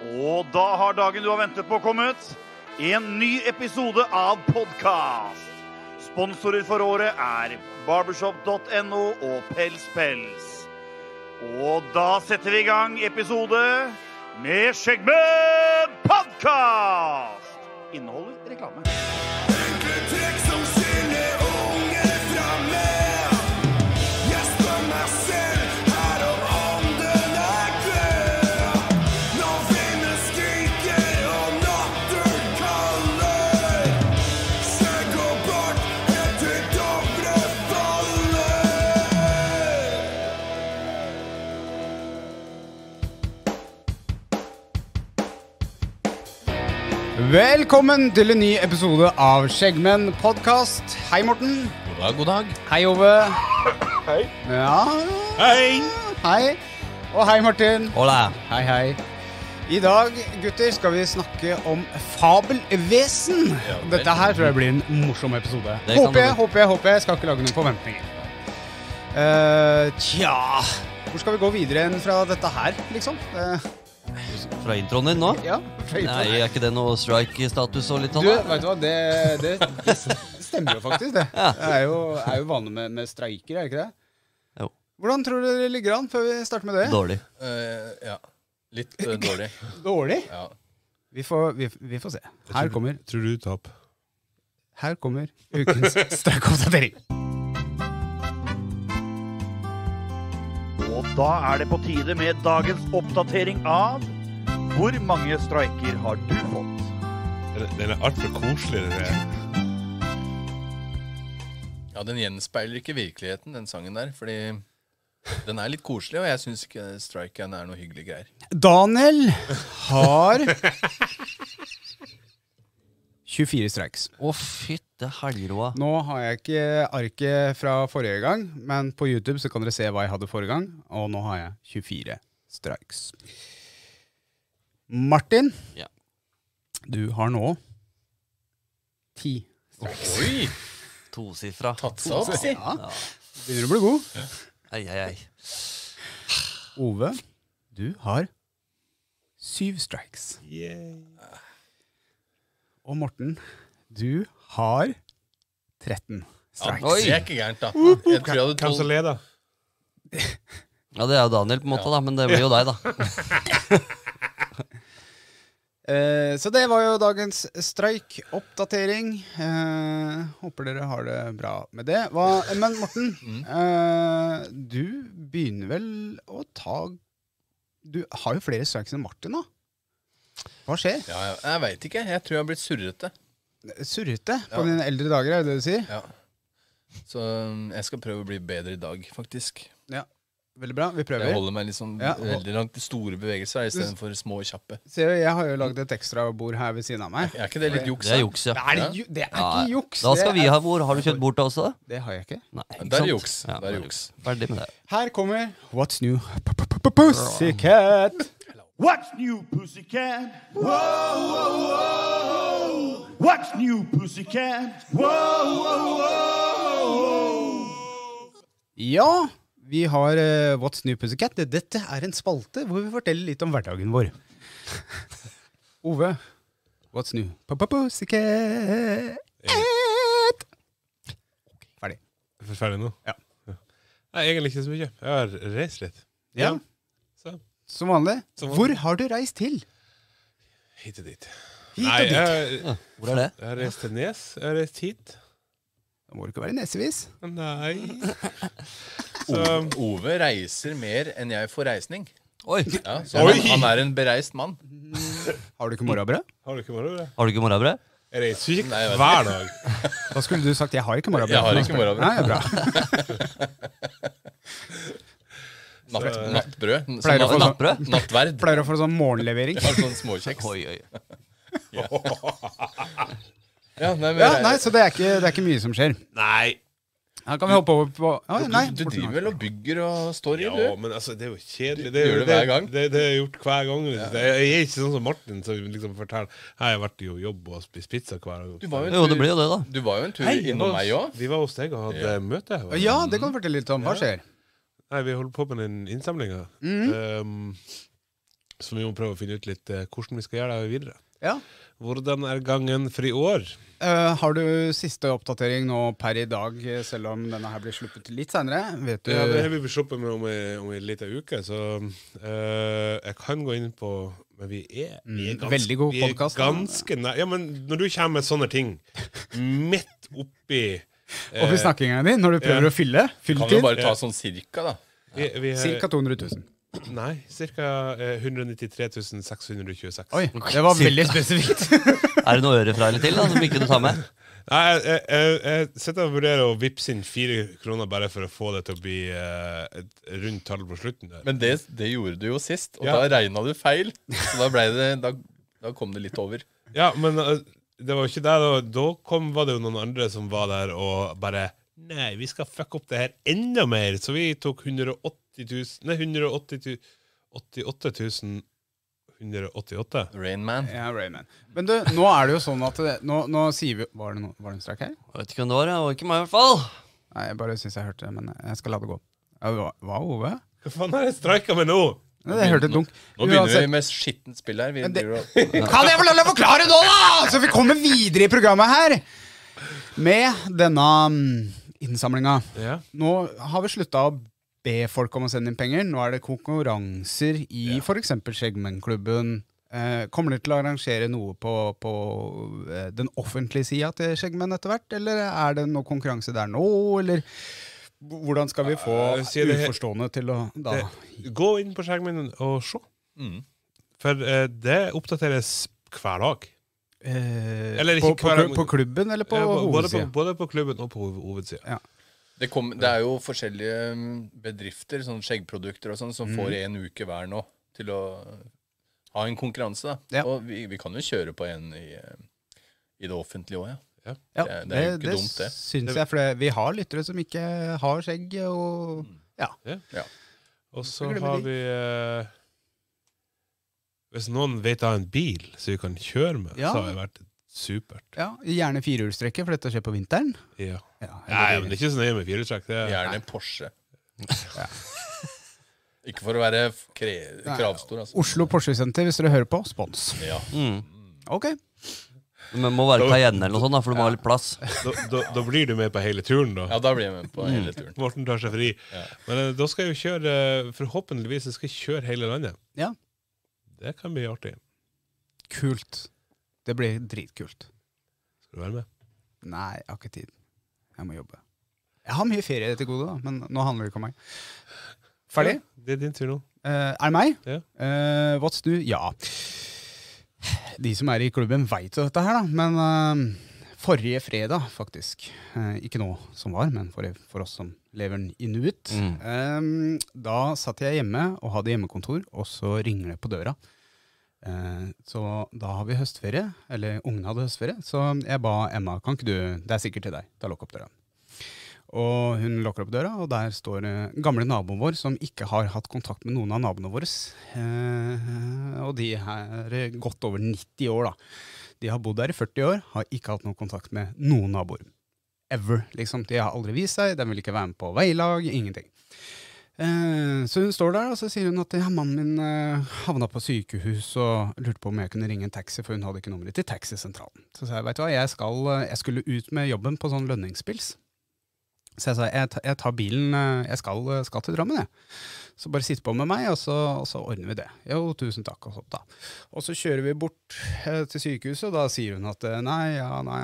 Og da har dagen du har ventet på kommet. En ny episode av podcast. Sponsorer for året er barbershop.no og Pels Pels. Og da setter vi i gang episode med Skjeggmenn podcast. Inneholder reklame. Velkommen til en ny episode av Skjeggmenn podcast. Hei Morten. God dag. Hei Ove. Hei. Ja. Hei. Hei. Og hei Martin. Hola. Hei, hei. I dag, gutter, skal vi snakke om fabelvesen. Ja, Dette her tror jeg blir en morsom episode. Det kan Håper jeg. Skal ikke lage noen forventninger. Tja, hvor skal vi gå videre enn fra dette her, liksom? Fra introen din nå? Ja, Nei, er ikke det noe strike-status og litt sånn? Du, vet du hva, det stemmer jo faktisk det. Ja. Det er jo vanlig med streiker, er det ikke det? Jo. Hvordan tror du det ligger an før vi starter med det? Dårlig. Ja, litt dårlig. Dårlig? Ja. Vi får se. Her kommer ukens streikoppdatering. Og da er det på tide med dagens oppdatering av hvor mange streiker har du fått? Den er alt for koselig, det der. Ja, den gjenspeiler ikke virkeligheten, den sangen der, fordi den er litt koselig, og jeg synes ikke striken er noe hyggelig greier. Daniel har 24 streiks. Fytte helgroa. Nå har jeg ikke arket fra forrige gang, men på YouTube så kan dere se hva jeg hadde forrige gang, og nå har jeg 24 streiks. Martin, Ja. du har nå 10 streiks. Oi! Tosifra. Tatt seg opp, si. Ja, begynner å bli god. Ei. Ove, du har 7 strikes. Og Morten, du har 13 Ja, strikes. det er ikke gærent, da. Jeg tror jeg hadde Hvem som 12. leder? Ja, det er jo Daniel på en måte da, men det blir jo deg da. Så det var jo dagens streik-oppdatering. Håper dere har det bra med det. Men Morten, du begynner vel å ta... Du har jo flere strikes enn Martin da. Hva skjer? Ja, jeg vet ikke. Jeg tror jeg har blitt surrete. Surrete på Ja. dine eldre dager, er det det du sier? Ja. Så jeg skal prøve å bli bedre i dag, faktisk. Ja, veldig bra. Vi Jeg prøver. holder meg liksom Ja. veldig langt til store bevegelser, i stedet for små og kjappe. Ser du, jeg har jo laget et ekstra bord her ved siden av meg. Er ikke det litt juks? Det er da? juks, ja. Det er ikke juks. Da skal det vi er- ha hvor. Har du kjøtt bort da også da? Det har jeg ikke. Nei, ikke Der er sant? juks. Ja, Der er juks. Ferdig med det. Her kommer What's New Pussycat. What's new, pussycat? Whoa, whoa, whoa. What's new, pussycat? Whoa, whoa, whoa. Ja, vi har What's New Pussycat. Dette er en spalte hvor vi forteller litt om hverdagen vår. Ove, What's New Pussycat? Ferdig. Er du ferdig nå? Ja. Nei, egentlig ikke så mye. Jeg har reist litt. Ja, Så, som vanlig. Som vanlig. Hvor har du reist til? hit og dit. Hit Nei, og dit. jeg Hvor er det? har reist til Nes. Jeg har reist hit. Da må du ikke være nesevis. Nei. Så, Ove reiser mer enn jeg får reisning. Oi, Ja, så Oi! han er en bereist mann. Har du ikke morgenbrød? har du ikke morgenbrød? har du ikke morgenbrød? Jeg reiser ikke Nei, jeg vet hver dag. Da skulle du sagt jeg har ikke morgenbrød. Jeg har ikke morgenbrød. Nei, bra. Nattbrød. Pleier å få sånn- Nattbrød? Nattverd. Pleier å få sånn morgenlevering. Ja, sånn småkjeks. Oi. Ja, nei, men Ja, nei, så det er ikke mye som skjer. Nei. Her kan vi hoppe over på... Nei, du driver vel og bygger og står i, Ja, du? men altså, det er jo kjedelig. Du gjør det hver gang. Det har jeg gjort hver gang. Jeg er ikke sånn som Martin, som liksom forteller jeg har vært i jobb og spist pizza hver gang. Du var Jo, det blir jo det da. Du var jo en tur Hei, innom meg òg. Vi var hos deg og hadde møte. Ja, det kan du fortelle litt om. Hva skjer? Nei, vi holder på med den innsamlinga. Så vi må prøve å finne ut litt hvordan vi skal gjøre det videre. Ja. Hvordan gangen for i år? Har du siste oppdatering nå per i dag, selv om denne her blir sluppet litt senere? Vet du? Ja, det har vi sluppet med om en liten uke, så jeg kan gå inn på, men vi er ganske, veldig god podcast. Ganske nær. Ja, men når du kommer med sånne ting, midt oppi... Oppi snakkingen din, når du prøver å fylle Kan tid. jo bare ta sånn cirka da. Cirka 200 000. Nei, cirka 193 626. Oi, det var veldig spesifikt. Er det noe øre fra eller til da, som ikke du tar med? Nei, jeg sitter og vurderer å vippse inn 4 kroner bare for å få det til å bli et rundt tall på slutten der. Men det gjorde du jo sist, og Ja. da regnet du feil. Så da kom det litt over. Ja, men det var jo ikke det da. Da var det jo noen andre som var der og bare, nei, vi skal fucke opp det her enda mer. Så vi tok 188 188. Rain Man. Ja, Rayman. Men du, nå er det jo sånn at nå sier vi... Var det en strak her? Jeg vet ikke om det var, det var ikke meg i hvert fall. Nei, jeg bare synes jeg hørte det, men jeg skal la det gå. Hva, Ove? Hva faen har jeg streiket med nå? Nei, jeg hørte et dunk. Nå begynner Uansett. vi med skitten spill her. Vi Men det- driver og- Kan jeg få lov til å forklare nå, da? Så vi kommer videre i programmet her med denne innsamlinga. Ja. Nå har vi sluttet å be folk om å sende inn penger. Nå er det konkurranser i for eksempel Skjeggmennklubben. Kommer dere til å arrangere noe på den offentlige sida til Skjeggmenn etter hvert? Eller er det noe konkurranse der nå? Eller hvordan skal vi få sier det- uforstående til å da Gå inn på skjermen og se. Mm. For det oppdateres hver dag. Eller på, ikke hver dag, på klubben eller på Ja, hovedsida? både på klubben og på hovedsida. Ja. Det er jo forskjellige bedrifter, sånn skjeggprodukter og sånn, som får en uke hver nå til å ha en konkurranse. Da. Ja. Og vi kan jo kjøre på en i det offentlige også, ja. Ja, Det er jo ikke dumt, det. syns jeg, for vi har lyttere som ikke har skjegg, og ja. Ja. Og så Vi glemmer har vi hvis noen vet av en bil så vi kan kjøre med, Ja. så har det vært supert. Ja, gjerne firehjulstrekke, for dette skjer på vinteren. Ja. Ja, Nei, men det er ikke så nøye med firehjulstrekk. Det er Gjerne Porsche. Ikke for å være kravstor, altså. Oslo Porsche Center, hvis dere hører på, spons. Ja. Ok. Men må være Cayenne eller noe sånt da, for du må ha litt plass. da blir du med på hele turen, da. Ja, da blir jeg med på hele turen. Morten tar seg fri. Ja. Men da skal jeg jo kjøre, forhåpentligvis jeg skal kjøre hele landet. Ja. Det kan bli artig. Kult. Det blir dritkult. Skal du være med? Nei, jeg har ikke tid. Jeg må jobbe. Jeg har mye ferie til gode, da, men nå handler det ikke om meg. Ferdig? Ja, det er din tur nå. Er det meg? Ja. What's do? Ja. De som er i klubben vet jo dette her, da. Men forrige fredag, faktisk. Ikke nå som var, men for oss som lever inuit. Da satt jeg hjemme og hadde hjemmekontor, og så ringer det på døra. Så da har vi høstferie, eller ungene hadde høstferie, så jeg ba Emma, kan ikke du, det er sikkert til deg, da lukk opp døra. Og hun lukker opp døra, og der står gamle naboen vår, som ikke har hatt kontakt med noen av naboene våre. Og de er godt over 90 år da. De har bodd der i 40 år, har ikke hatt noen kontakt med noen naboer. Ever, liksom. De har aldri vist seg, de vil ikke være med på veilag, ingenting. Så hun står der, og så sier hun at ja, mannen min havna på sykehus og lurte på om jeg kunne ringe en taxi, for hun hadde ikke nummeret til taxisentralen. Så sa jeg, vet du hva, jeg skulle ut med jobben på sånn lønningspils. Så jeg sa, jeg tar bilen, jeg skal til Drammen, jeg. Så bare sitt på med meg, og så ordner vi det. Jo, tusen takk, og sånt da. Og så kjører vi bort til sykehuset, og da sier hun at nei,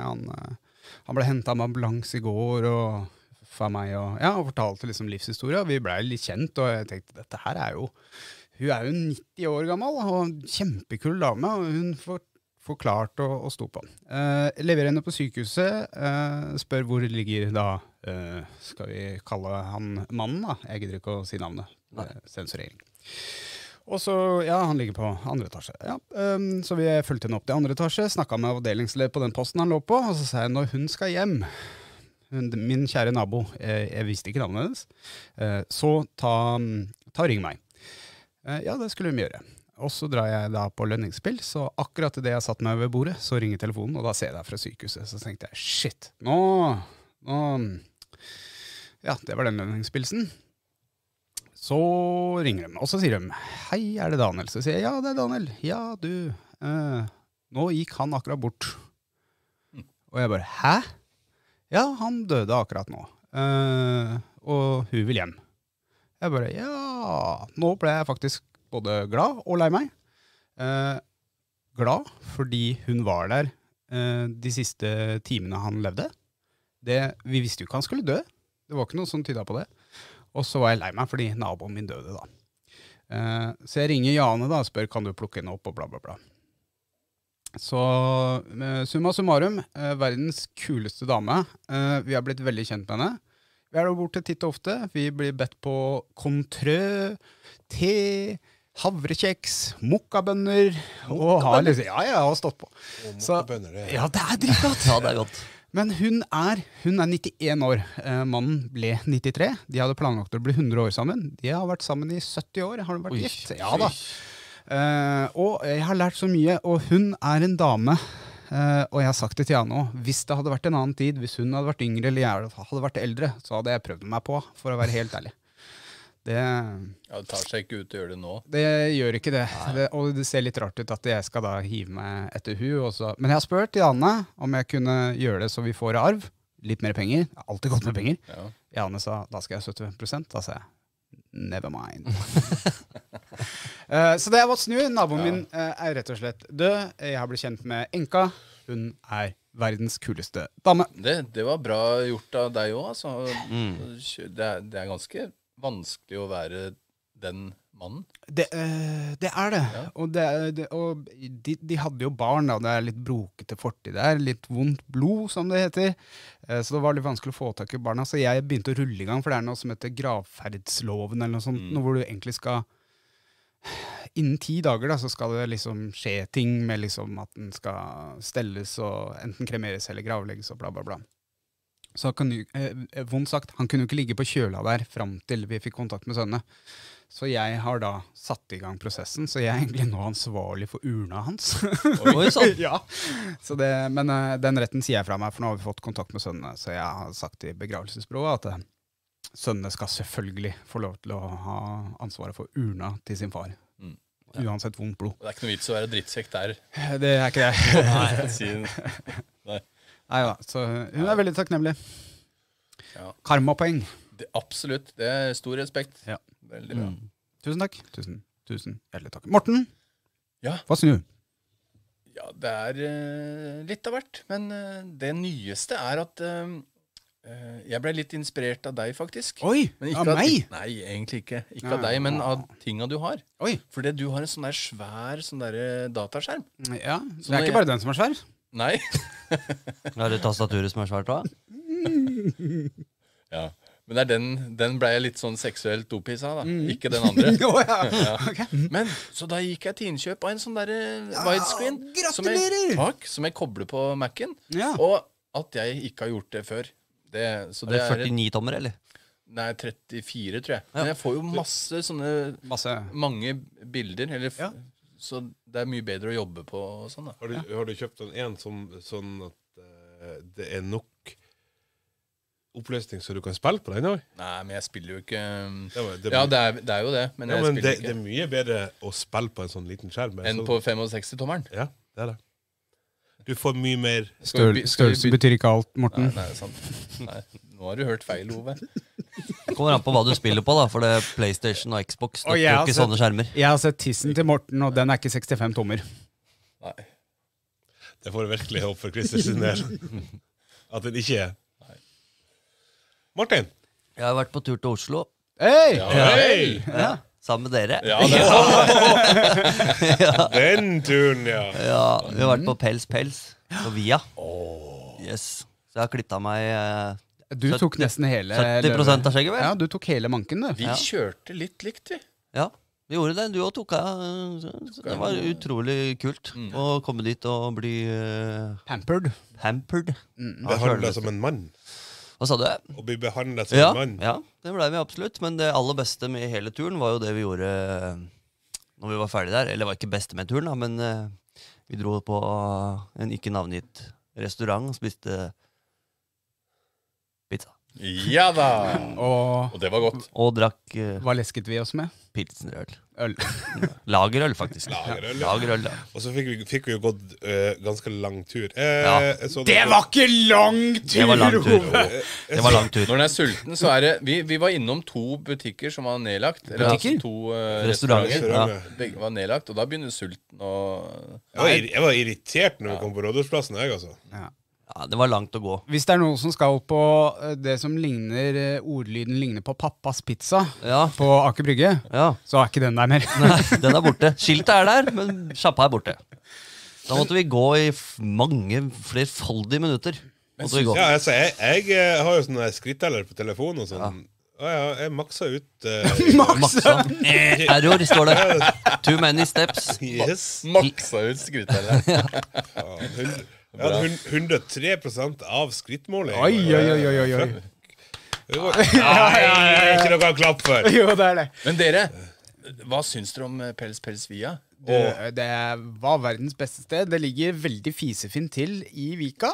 han ble hentet med ambulans i går, og for meg, og fortalte liksom livshistoria. Vi ble litt kjent, og jeg tenkte, dette her hun er jo 90 år gammel, og kjempekul dame, og hun forklart å stå på. Leverer henne på sykehuset, spør hvor ligger da, skal vi kalle han mannen da? Jeg gidder ikke å si navnet, sensurering. Og så, han ligger på andre etasje. Ja, så vi fulgte henne opp til andre etasje, snakket med avdelingsleder på den posten han lå på, og så sa jeg, når hun skal hjem, min kjære nabo, jeg visste ikke navnet hennes, så ta ring meg. Ja, det skulle vi gjøre. Og så drar jeg da på lønningsspill, så akkurat det jeg satt meg ved bordet, så ringer telefonen, og da ser jeg deg fra sykehuset. Så tenkte jeg, shit, ja, det var den lønningsspilsen. Så ringer de, og så sier de, hei, er det Daniel? Så sier jeg, ja, det er Daniel. Ja, du, nå gikk han akkurat bort. Og jeg bare, hæ? Ja, han døde akkurat nå. Og hun vil hjem. Jeg bare, ja, nå ble jeg faktisk både glad og lei meg. Glad fordi hun var der de siste timene han levde. Vi visste jo ikke han skulle dø. Det var ikke noe som tydet på det. Og så var jeg lei meg fordi naboen min døde da. Så jeg ringer Jane da og spør, kan du plukke henne opp og bla bla bla. Så summa summarum, verdens kuleste dame. Vi har blitt veldig kjent med henne. Vi er der borte titt og ofte. Vi blir bedt på kontrø, te, havrekjeks, mokkabønner. Og har liksom, ja, jeg har stått på. Så, ja, det er dritgodt. Ja, det er godt. Men hun er 91 år. Mannen ble 93. De hadde planlagt å bli 100 år sammen. De har vært sammen i 70 år. Har de vært gift? Ja da. Og jeg har lært så mye, og hun er en dame. Og jeg har sagt det til Jan også. Hvis det hadde vært en annen tid, hvis hun hadde vært yngre eller jeg hadde vært eldre, så hadde jeg prøvd meg på, for å være helt ærlig. Det tar seg ikke ut å gjøre det nå. Det gjør ikke det. Og det ser litt rart ut at jeg skal da hive meg etter hun også. Men jeg har spurt Janne om jeg kunne gjøre det så vi får arv. Litt mer penger. Jeg har alltid gått med penger. Ja. Janne sa, da skal jeg 70%. Da sa jeg, never mind. Så det var snu. Naboen min er rett og slett død. Jeg har blitt kjent med Enka. Hun er verdens kuleste dame. Det var bra gjort av deg også, altså. Det er ganske vanskelig å være den mannen. Det er det. Ja. Og de hadde jo barn, da. Det er litt brokete fortid der. Litt vondt blod, som det heter. Så det var litt vanskelig å få tak i barna. Så jeg begynte å rulle i gang, for det er noe som heter gravferdsloven, eller noe sånt. Noe hvor du egentlig skal innen 10 dager da, så skal det liksom skje ting med liksom at den skal stelles og enten kremeres eller gravlegges og bla bla bla. Så vondt sagt, han kunne jo ikke ligge på kjøla der frem til vi fikk kontakt med sønnene. Så jeg har da satt i gang prosessen, så jeg er egentlig nå ansvarlig for urna hans. Oi, sånn. Ja. Så men den retten sier jeg fra meg, for nå har vi fått kontakt med sønnene, så jeg har sagt i begravelsesbyrået at sønnene skal selvfølgelig få lov til å ha ansvaret for urna til sin far. Uansett vondt blod. Det er ikke noe vits å være drittsekk der. Det er ikke det. Nei. Nei da, så hun er veldig takknemlig. Ja. Karmapoeng. Absolutt, det er stor respekt. Ja. Veldig bra. Tusen takk. Tusen hjertelig takk. Morten, hva synes du? Ja, det er litt av hvert, men det nyeste er at jeg ble litt inspirert av deg, faktisk. Oi, men ikke av meg? Nei, egentlig ikke. Ikke av deg, men av tingene du har. Oi. Fordi du har en sånn der svær sånn der dataskjerm. Ja, så det er ikke bare den som er svær. Nei. Er det tastaturet som er svært da? Ja, men det er den ble jeg litt sånn seksuelt opphissa da. Ikke den andre. Ja. Okay. Men, så da gikk jeg til innkjøp av en sånn der widescreen. Gratulerer! Som jeg kobler på Mac'en. Ja. Og at jeg ikke har gjort det før. Er det 49 tommer, eller? Nei, 34, tror jeg. Ja. Men jeg får jo masse sånne mange bilder, så det er mye bedre å jobbe på og sånn da. Har du kjøpt en sånn at det er nok oppløsning så du kan spille på den også? Nei, men jeg spiller jo ikke. Ja, det er jo det, men jeg spiller ikke. Det er mye bedre å spille på en sånn liten skjerm enn på 65-tommeren. Ja, det er det. Du får mye mer Størrelse betyr ikke alt, Morten. Nei, sant. Nei, nå har du hørt feil, Ove. Det kommer an på hva du spiller på da, for det PlayStation og Xbox støtter jo ikke sånne skjermer. Jeg har sett tissen til Morten, og den er ikke 65 tommer. Nei. Det får jeg virkelig håpe for Christer sin del. At den ikke er. Nei. Martin? Jeg har vært på tur til Oslo. Hei! Ja. Sammen med dere. Ja, Den turen, ja. Ja, vi har vært på Pels på Via. Yes. Så jeg har klippet av meg Du tok nesten hele 70% av skjegget, vel? Ja, du tok hele manken, du. Vi kjørte litt likt, vi. Ja, vi gjorde det. Du også tok av. Det var utrolig kult å komme dit og bli Pampered. Behandlet som en mann. Hva sa du? Å bli behandlet som en mann. Ja, det ble vi absolutt. Men det aller beste med hele turen var jo det vi gjorde når vi var ferdig der. Eller det var ikke beste med turen, da, men vi dro på en ikke navngitt restaurant og spiste pizza. Ja da! Og Og det var godt. Og drakk hva lesket vi oss med? pilsnerøl. Øl. Lagerøl, faktisk. Lagerøl, ja. Lagerøl, ja. Og så fikk vi jo gått ganske lang tur. Ja. Det var ikke lang tur! Det var lang tur. Ove! Det var lang tur. Når den er sulten, så er det vi var innom 2 butikker som var nedlagt. Eller Butikker? altså 2 Restauranter. restauranter. Ja. Begge var nedlagt, og da begynner sulten å Jeg var irritert når vi kom på Rådhusplassen, jeg, altså. Ja, det var langt å gå. Hvis det er noen som skal på det som ligner, ordlyden ligner på pappas pizza Ja, på Aker Brygge, ja. så er ikke den der mer. Nei, den er borte. Skiltet er der, men sjappa er borte. Da måtte vi gå i mange, flerfoldige minutter. Måtte vi gå. Ja, altså, jeg har jo sånn skritteller på telefonen og sånn. Ja, jeg maksa ut Maksa. Error, står det. Too many steps. Yes. maksa ut skryttellet. Jeg hadde 103% av skrittmålet. Oi, oi, oi, oi, oi. Ikke noe å klappe for. Jo, det er det. Men dere, hva syns dere om Pels Via? Det var verdens beste sted. Det ligger veldig fisefint til i Vika.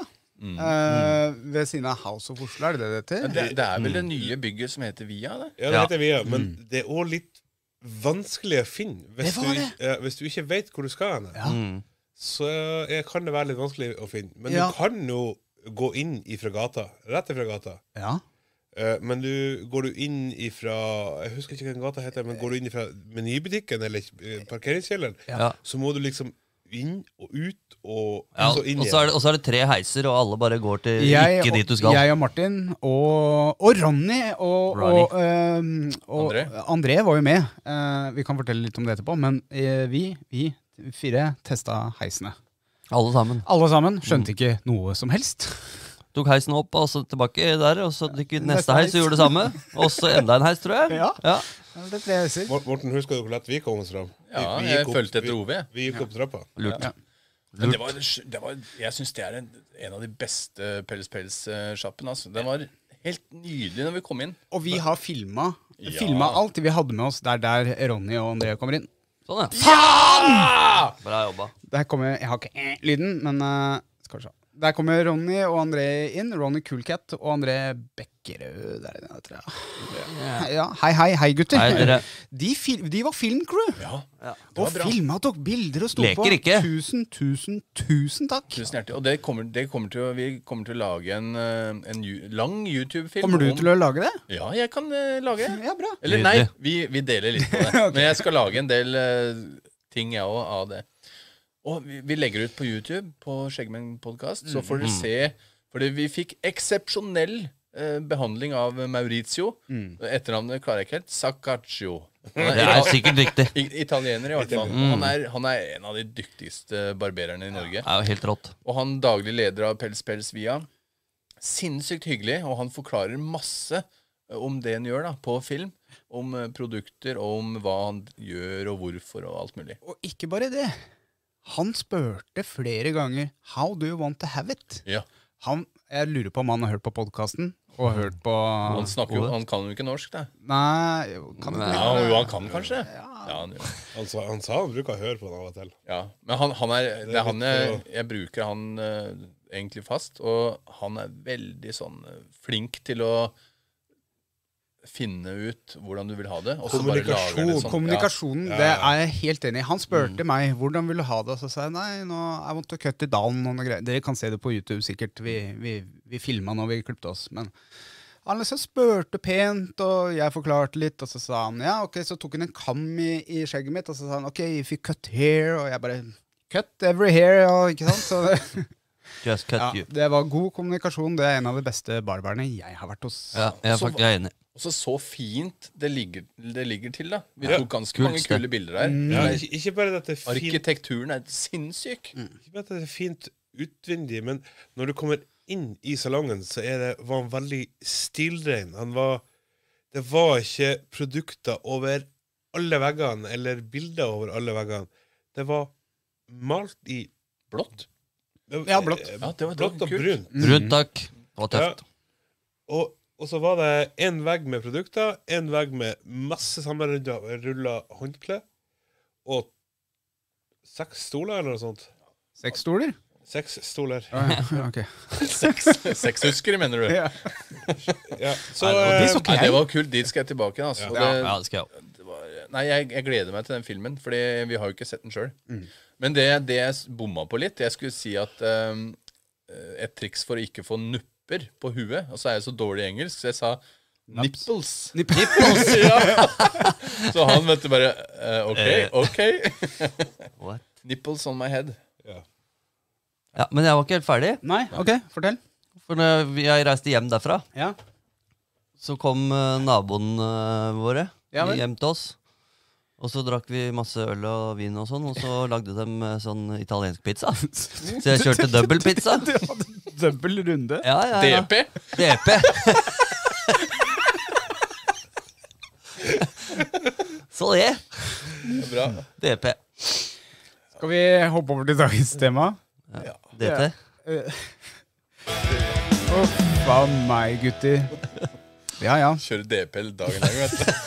Ved siden av House of Oslo, er det det heter? Det er vel det nye bygget som heter Via? Det? Ja, det heter Via, men det er også litt vanskelig å finne hvis, Det var hvis du ikke vet hvor du skal hen. Ja. Så kan det være litt vanskelig å finne. Men Ja. du kan jo gå inn ifra gata, rett ifra gata. Ja. Men går du inn ifra, jeg husker ikke hva den gata heter, men går du inn ifra menybutikken eller parkeringskjelleren, Ja. så må du liksom inn og ut og Ja, så inn og igjen. så er det 3 heiser, og alle bare går til ikke dit du skal. Jeg og Martin og Ronny og André. André var jo med. Vi kan fortelle litt om det etterpå, men vi 4 testa heisene. Alle sammen. Alle sammen skjønte ikke noe som helst. Tok heisen opp, og så tilbake der, og så gikk vi Neste neste heis og heis. gjorde det samme. Og så enda en heis, tror jeg. Ja. Ja. Det er 3 heiser. Morten, husker du hvor lett vi kom oss fram? Ja, Vi jeg gikk opp- fulgte etter Ove. Vi gikk opp trappa. Lurt. Ja. Men det var, jeg syns det er en av de beste Pels-sjappene. Altså. Den var helt nydelig når vi kom inn. Og vi har filma Ja. alt. Vi hadde med oss der Ronny og André kommer inn. Sånn, ja. Bra jobba. Der kommer, jeg har ikke lyden, men skal vi se. Der kommer Ronny og André inn. Ronny Coolcat og André Bekkerød. Der inne, tror jeg. Ja, hei, gutter. Hei, dere. De var filmcrew. Ja, Og filma og tok bilder og sto Leker på. ikke. Tusen takk. Tusen hjertelig. Og vi kommer til å lage en lang YouTube-film. Kommer du til å lage det? Ja, jeg kan lage. Ja, bra. Eller nei, Nydelig. vi deler litt på det. Men jeg skal lage en del ting, jeg òg, av det. Og vi legger ut på YouTube, på Skjeggmenn podcast, så får dere se. Fordi vi fikk eksepsjonell behandling av Maurizio. Etternavnet klarer jeg ikke helt. Saccaccio. Det er sikkert riktig. Italiener, i hvert fall. Han er en av de dyktigste barbererne i Norge. Det er jo helt rått. Og han daglig leder av Pels Via. Sinnssykt hyggelig, og han forklarer masse om det han gjør da, på film. Om produkter, og om hva han gjør, og hvorfor, og alt mulig. Og ikke bare det. Han spurte flere ganger How do you want to have it? Ja. Jeg lurer på om han har hørt på podcasten og hørt på Han kan jo ikke norsk, da. Nei, kan det Ja, jo, han kan kanskje. Ja, han gjør. Han sa han bruker å høre på den av og til. Ja. Men det er han jeg bruker han egentlig fast, og han er veldig sånn flink til å finne ut hvordan du vil ha det. Og så bare lager han det sånn. Kommunikasjonen, det er jeg helt enig i. Han spurte meg hvordan vil du ha det, og så sa jeg nei, I want to cut it down. Og noe greier. Dere kan se det på YouTube sikkert. Vi filmet når vi klippte oss. Men han liksom spurte pent, og jeg forklarte litt, og så sa han ja, ok, så tok han en kam i skjegget mitt, og så sa han ok, if you cut hair, og jeg bare cut every hair, og ikke sant? Så det, Just cut ja, you. det var god kommunikasjon. Det er en av de beste barberne jeg har vært hos. Ja, jeg er enig. Og så fint det ligger til, da. Vi Ja, tok ganske kult mange sted. kule bilder her. Ja, ikke bare at det er fint, Arkitekturen er sinnssyk. ikke bare at det er fint utvendig, men når du kommer inn i salongen, så var han veldig stilren. Det var ikke produkter over alle veggene, eller bilder over alle veggene. Det var malt i Blått. Ja, blått. Ja, det var blått og kult. brunt. Brunt, takk. Det var tøft. Og så var det en vegg med produkter, en vegg med masse sammenrulla håndkle, og 6 stoler eller noe sånt. 6 stoler. 6 stoler. Ok. 6 huskere, mener du? Ja. Ja, så det så Nei, det var kult. Dit skal jeg tilbake igjen. Altså. Og Ja, det skal jeg også. Nei, jeg gleder meg til den filmen, fordi vi har jo ikke sett den sjøl. Men det jeg bomma på litt, jeg skulle si at et triks for å ikke få nupper på huet, og så er jeg så dårlig i engelsk, så jeg sa nipples. Nipples. Ja. Så han vet du bare OK. What? Nipples on my head. Ja, men jeg var ikke helt ferdig. Nei, ok, fortell. For når jeg reiste hjem derfra, Ja. så kom naboene våre Ja vel. hjem til oss. Og så drakk vi masse øl og vin og sånn, og så lagde de sånn italiensk pizza. Så jeg kjørte dobbeltpizza. Du hadde dobbel runde. Ja. DP. DP. Så det. Bra. DP. Skal vi hoppe over til dagens tema? DT. Hva meg, gutter. Ja. Kjøre DP dagen lang, vet du.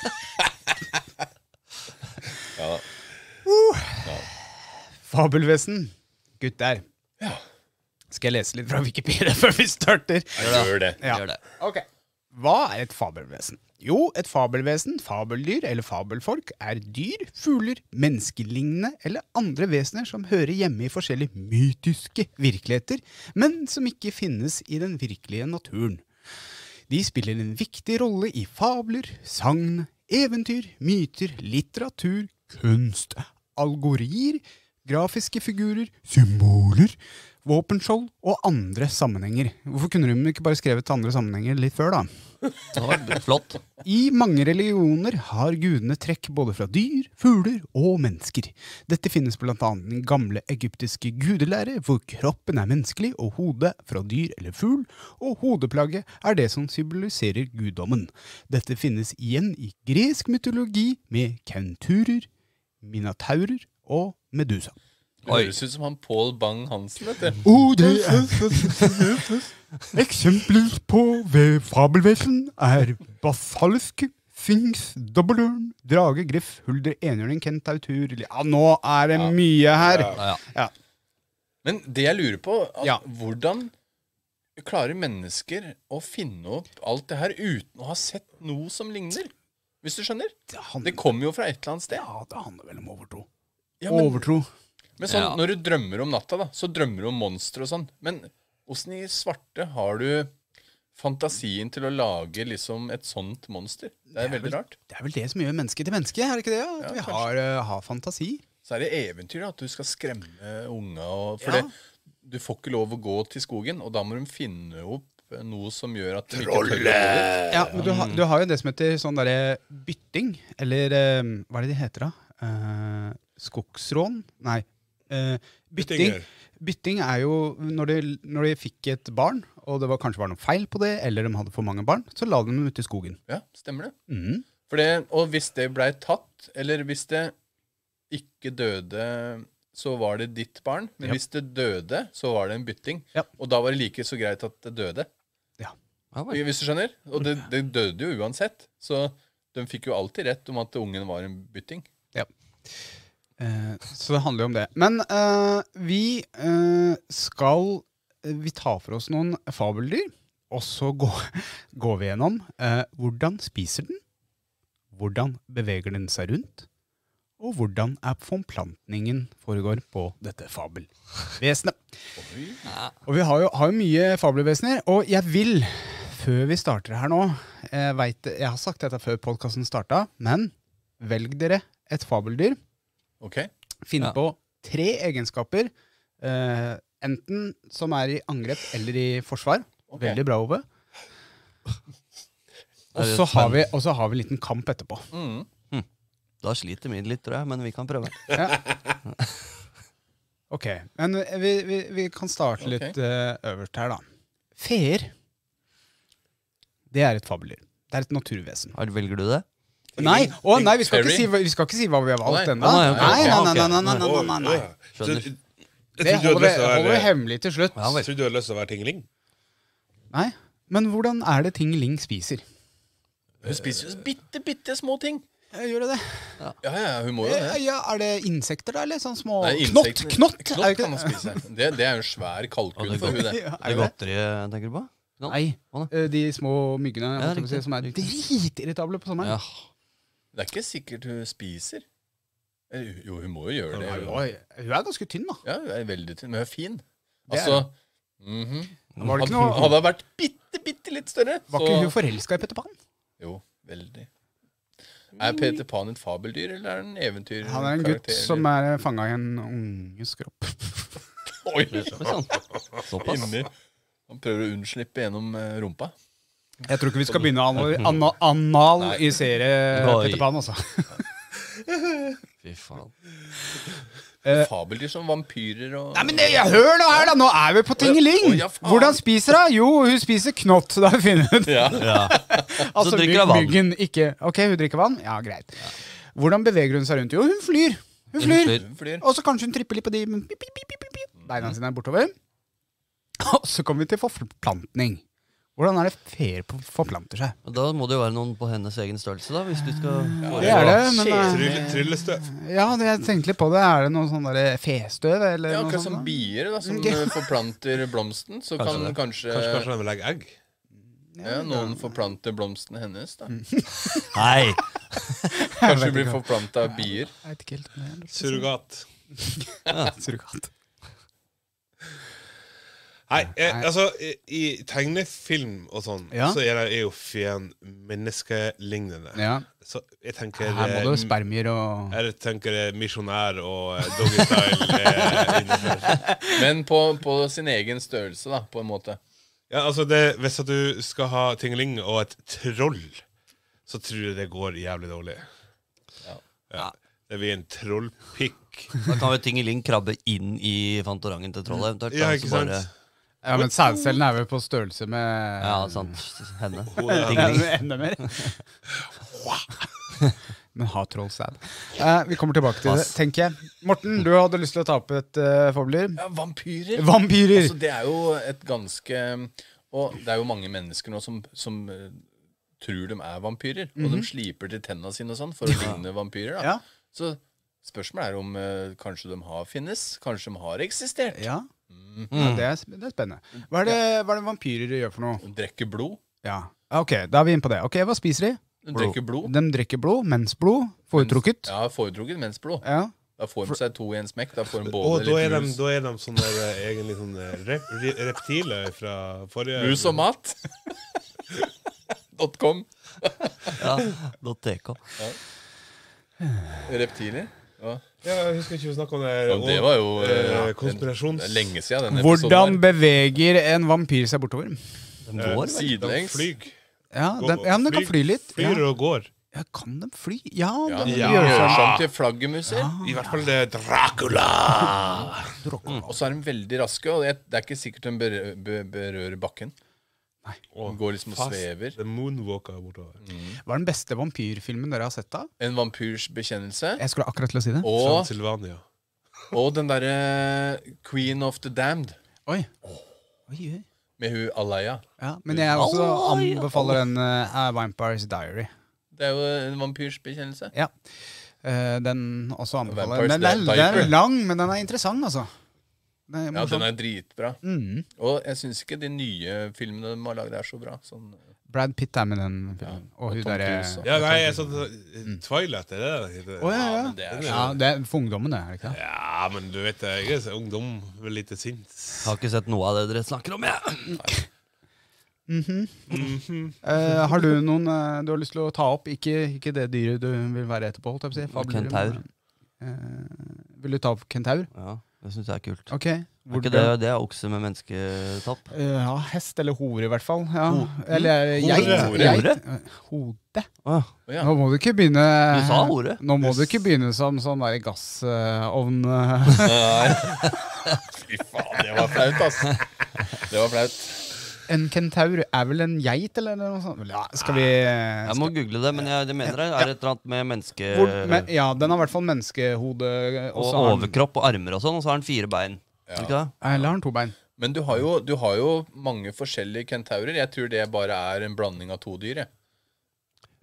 Fabelvesen. Gutter. Ja. Skal jeg lese litt fra Wikipedia før vi starter? Gjør det. Ja. Gjør det. Ok. Hva er et fabelvesen? Jo, et fabelvesen, fabeldyr eller fabelfolk er dyr, fugler, menneskelignende eller andre vesener som hører hjemme i forskjellige mytiske virkeligheter, men som ikke finnes i den virkelige naturen. De spiller en viktig rolle i fabler, sagn, eventyr, myter, litteratur, kunst, algorier, grafiske figurer, symboler, våpenskjold og andre sammenhenger. Hvorfor kunne de ikke bare skrevet andre sammenhenger litt før, da? Det var flott. I mange religioner har gudene trekk både fra dyr, fugler og mennesker. Dette finnes blant annet i den gamle egyptiske gudelære, hvor kroppen er menneskelig og hodet fra dyr eller fugl, og hodeplagget er det som symboliserer guddommen. Dette finnes igjen i gresk mytologi med kenturer, minotaurer og Medusa. Det høres ut som han Paul Bang-Hansen, vet du. Og det er eksempler på fabelvesen er basalisk, finks, dobbelørn, drage, griff, hulder, enhjørning, kentautur. Ja, nå er det mye her. Ja. Men det jeg lurer på, Ja. hvordan klarer mennesker å finne opp alt det her uten å ha sett noe som ligner? Hvis du skjønner? Det kommer jo fra et eller annet sted. Ja, det handler vel om overtro. Ja, men Overtro. sånn, Ja. når du drømmer om natta, da, så drømmer du om monstre og sånn. Men hvordan i svarte har du fantasien til å lage liksom et sånt monster? Det er veldig rart. Det er vel det som gjør mennesket til menneske, er det ikke det? At vi har fantasi. Så er det eventyr, da, at du skal skremme unga. For Ja. du får ikke lov å gå til skogen, og da må de finne opp noe som gjør at de ikke tør å gå dit. Ja, men du har jo det som heter sånn derre bytting, eller hva er det de heter da? Skogsrån? Nei. Bytting. Byttinger. Bytting er jo når de fikk et barn, og det kanskje var noe feil på det, eller de hadde for mange barn, så la de dem ute i skogen. Ja, stemmer det. Mhm. Og hvis det ble tatt, eller hvis det ikke døde, så var det ditt barn. Men Ja. hvis det døde, så var det en bytting. Ja. Og da var det like så greit at det døde. Ja, vel. Hvis du skjønner? Og det døde jo uansett. Så de fikk jo alltid rett om at ungen var en bytting. Så det handler jo om det. Men vi tar for oss noen fabeldyr, og så går vi gjennom hvordan spiser den, hvordan beveger den seg rundt, og hvordan forplantningen foregår på dette fabelvesenet. Og vi har jo mye fabelvesener, og jeg vil, før vi starter her nå, jeg har sagt dette før podcasten startet, men velg dere et fabeldyr. Ok? Finn Ja. på 3 egenskaper, enten som er i angrep eller i forsvar. Ok. Veldig bra, Ove. Og Er det så har vi en liten kamp etterpå. Mm. Da sliter min litt, tror jeg, men vi kan prøve. Ok, men vi kan starte litt Ok. øverst her da. Feer, det er et fabeldyr. Det er et naturvesen. Velger du det? Nei, vi skal ikke si hva vi har valgt Nei. enda. Nei, ok. Nei. Skjønner. Jeg Det trodde du hadde lyst til å holder vi være hemmelig til slutt. Ja, vel. Jeg trodde du hadde lyst til å være tingling. Nei, men hvordan er det ting Ling spiser? Hun spiser jo bitte små ting. Gjør det det? Ja, hun må jo det. Ja, er det insekter da, eller sånn små... Nei, Knott! Knott kan man spise. Det er jo en svær kalkun for hun, det. Ja, Er det godteriet, tenker du på? Nei, de små myggene Ja, si, som er dritirritable på sommeren. Ja. Det er ikke sikkert hun spiser. Jo, hun må jo gjøre det. Oi, hun er ganske tynn da. Ja, hun er veldig tynn, men hun er fin. Det er Altså, Var det ikke noe... hadde hun vært bitte litt større, Var ikke hun forelsket i Peter Pan? Jo, veldig. Er Peter Pan et fabeldyr, eller er han en eventyr? Han er en gutt som er fanget i en unges kropp. Oi, Såpass. inni. Han prøver å unnslippe gjennom rumpa. Jeg tror ikke vi skal begynne anal Nei. i serie Oi. Peter Pan, altså. Fy faen. Fabeldyr som vampyrer og... Nei, men hør nå her da, nå er vi på Tingeling. Å, ja, faen. Hvordan spiser hun? Jo, hun spiser knott, da har vi funnet ut. Ja. Altså, drikker hun vann. myggen ikke... Ok, hun drikker vann? Ja, greit. Hvordan beveger hun seg rundt? Jo, hun flyr. Hun flyr. Hun flyr. Og så kanskje hun tripper litt på de beina sine bortover. Og så kommer vi til forplantning. Hvordan er det fer forplanter seg? Men da må det jo være noen på hennes egen størrelse, da, hvis du skal Det er det, men... Tryllestøv. Ja, jeg tenkte litt på det. Er det noe sånn der festøv, eller Ja, noe akkurat sånt? som da? bier da, som forplanter blomsten, så Kanskje kan det. kanskje Kanskje han vil legge egg? noen forplante blomsten hennes da. Nei! Kanskje hun blir forplantet av bier. Jeg vet ikke helt om det er Surrogat. surrogat. Nei, altså, i tegnefilm og sånn, Ja. så er jo feen menneskelignende. Ja, Så jeg tenker... her må det jo spermier og... Jeg tenker misjonær og doggy style innenfor. Men på sin egen størrelse da, på en måte. Ja, altså, hvis at du skal ha Tingeling og et troll, så tror jeg det går jævlig dårlig. Ja. Det blir en trollpikk. Da kan jo Tingeling krabbe inn i fantorangen til trollet, eventuelt. Ja, da, ikke så sant? bare- Ja, men sædcellen er vel på størrelse med... Ja, sant. Henne. Hodet. Tingeling. Enda mer. Men ha trollsæd. Vi kommer tilbake til det, tenker jeg. Morten, du hadde lyst til å ta opp et fabler. Ja, vampyrer. Vampyrer! Altså, det er jo et ganske... Og det er jo mange mennesker nå som tror de er vampyrer, og de sliper til tennene sine og sånn, for å ligne vampyrer da. Ja. Så spørsmålet er om kanskje de har finnes, kanskje de har eksistert. Ja, ja det er spennende. Hva er det vampyrer gjør for noe? De drikker blod. Ja, ok, da er vi inne på det. Ok, hva spiser de? De drikker blod. De drikker blod, mensblod, foretrukket. Ja, foretrukket mensblod. Ja. Da får de seg 2 i en smekk. Da får de Og både da er, litt de, da er de sånne der, egentlig sånne reptiler fra forrige... mus og mat. .com. Ja, .tk. Reptiler. Ja. Ja, jeg husker ikke vi snakket om det. Ja, det var jo konspirasjons... det er lenge siden den Hvordan episoden der. beveger en vampyr seg bortover? De går, vel? De Sidelengs. flyg. Ja, den kan fly litt. Flyr Ja. og går. Ja, kan de fly? Ja, Ja, de de gjør gjør sånn. sånn til flaggermuser. I hvert fall det Dracula. Og så er de veldig raske, og det er ikke sikkert de berører bakken. De går liksom og Fast. svever. The Moonwalker bortover. Hva er den beste vampyrfilmen dere har sett da? En vampyrs bekjennelse. Jeg skulle akkurat til å si det. Og, Transylvania. og den derre Queen of the Damned. Oi. Oi, oi. Med hun Alaya. Ja, men jeg også anbefaler den Vampires Diary. Det er jo en vampyrs bekjennelse. Ja. Den også anbefaler. Vampires Den er Diaper. lang, men den er interessant, altså. Den er Ja, morsom. den er dritbra. Mhm. Og jeg syns ikke de nye filmene de har lagd, er så bra. Sånn, Brad Pitt er med den filmen. Og og hun Tom derre... Cruise, og- Ja, nei, jeg så Twilight, er det det heter? Å, ja, ja. men det er så Ja, det er for ungdommen, det, er det ikke det? Ja, men du vet det, jeg er så ungdom, vel lite sint. Har ikke sett noe av det dere snakker om, jeg. Har du noen du har lyst til å ta opp? Ikke det dyret du vil være etterpå, holdt jeg på å si. Fabler, Kentaur. men, vil du ta opp kentaur? Ja, det syns jeg er kult. Ok. Er ikke det er okse med mennesketopp? Ja, hest eller hore i hvert fall. Ja. Ho- Eller Hore. geit. Hore. Geit. Hode. Ah, Å, ja. Nå må du ikke begynne Du sa hore. Nå må du ikke begynne som sånn der gassovn. Nei. Fy faen, det var flaut, ass. Det var flaut. En kentaur er vel en geit, eller noe sånt? Ja, skal vi Jeg må google det, men jeg mener det er et eller annet med menneske... Ja, den har i hvert fall menneskehode. og så har den- overkropp og armer og sånn, og så har den 4 bein. Ja. Ikke det? Eller har den 2 bein? Men du har jo mange forskjellige kentaurer. Jeg tror det bare er en blanding av 2 dyr. Jeg.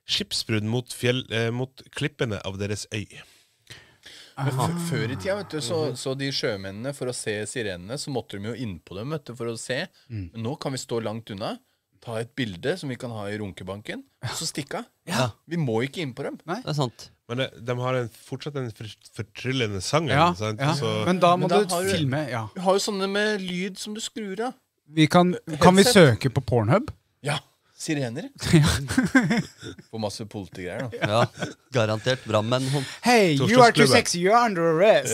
skipsbrudd mot klippene av deres øy. Men før i tida, vet du, så de sjømennene, for å se sirenene, så måtte de jo inn på dem, vet du, for å se. Men nå kan vi stå langt unna, ta et bilde som vi kan ha i runkebanken, og så stikke av. Ja. Vi må ikke inn på dem. Det er sant. Men de har fortsatt en fortryllende sang. Sant? Ja. Så, Men da må Men da du har du- filme. Ja. Vi har jo sånne med lyd som du skrur av. Kan vi søke på Pornhub? Ja, sirener. Får masse politigreier nå. Ja, garantert. Brannmenn. Hey, you are too sexy, you are under arrest.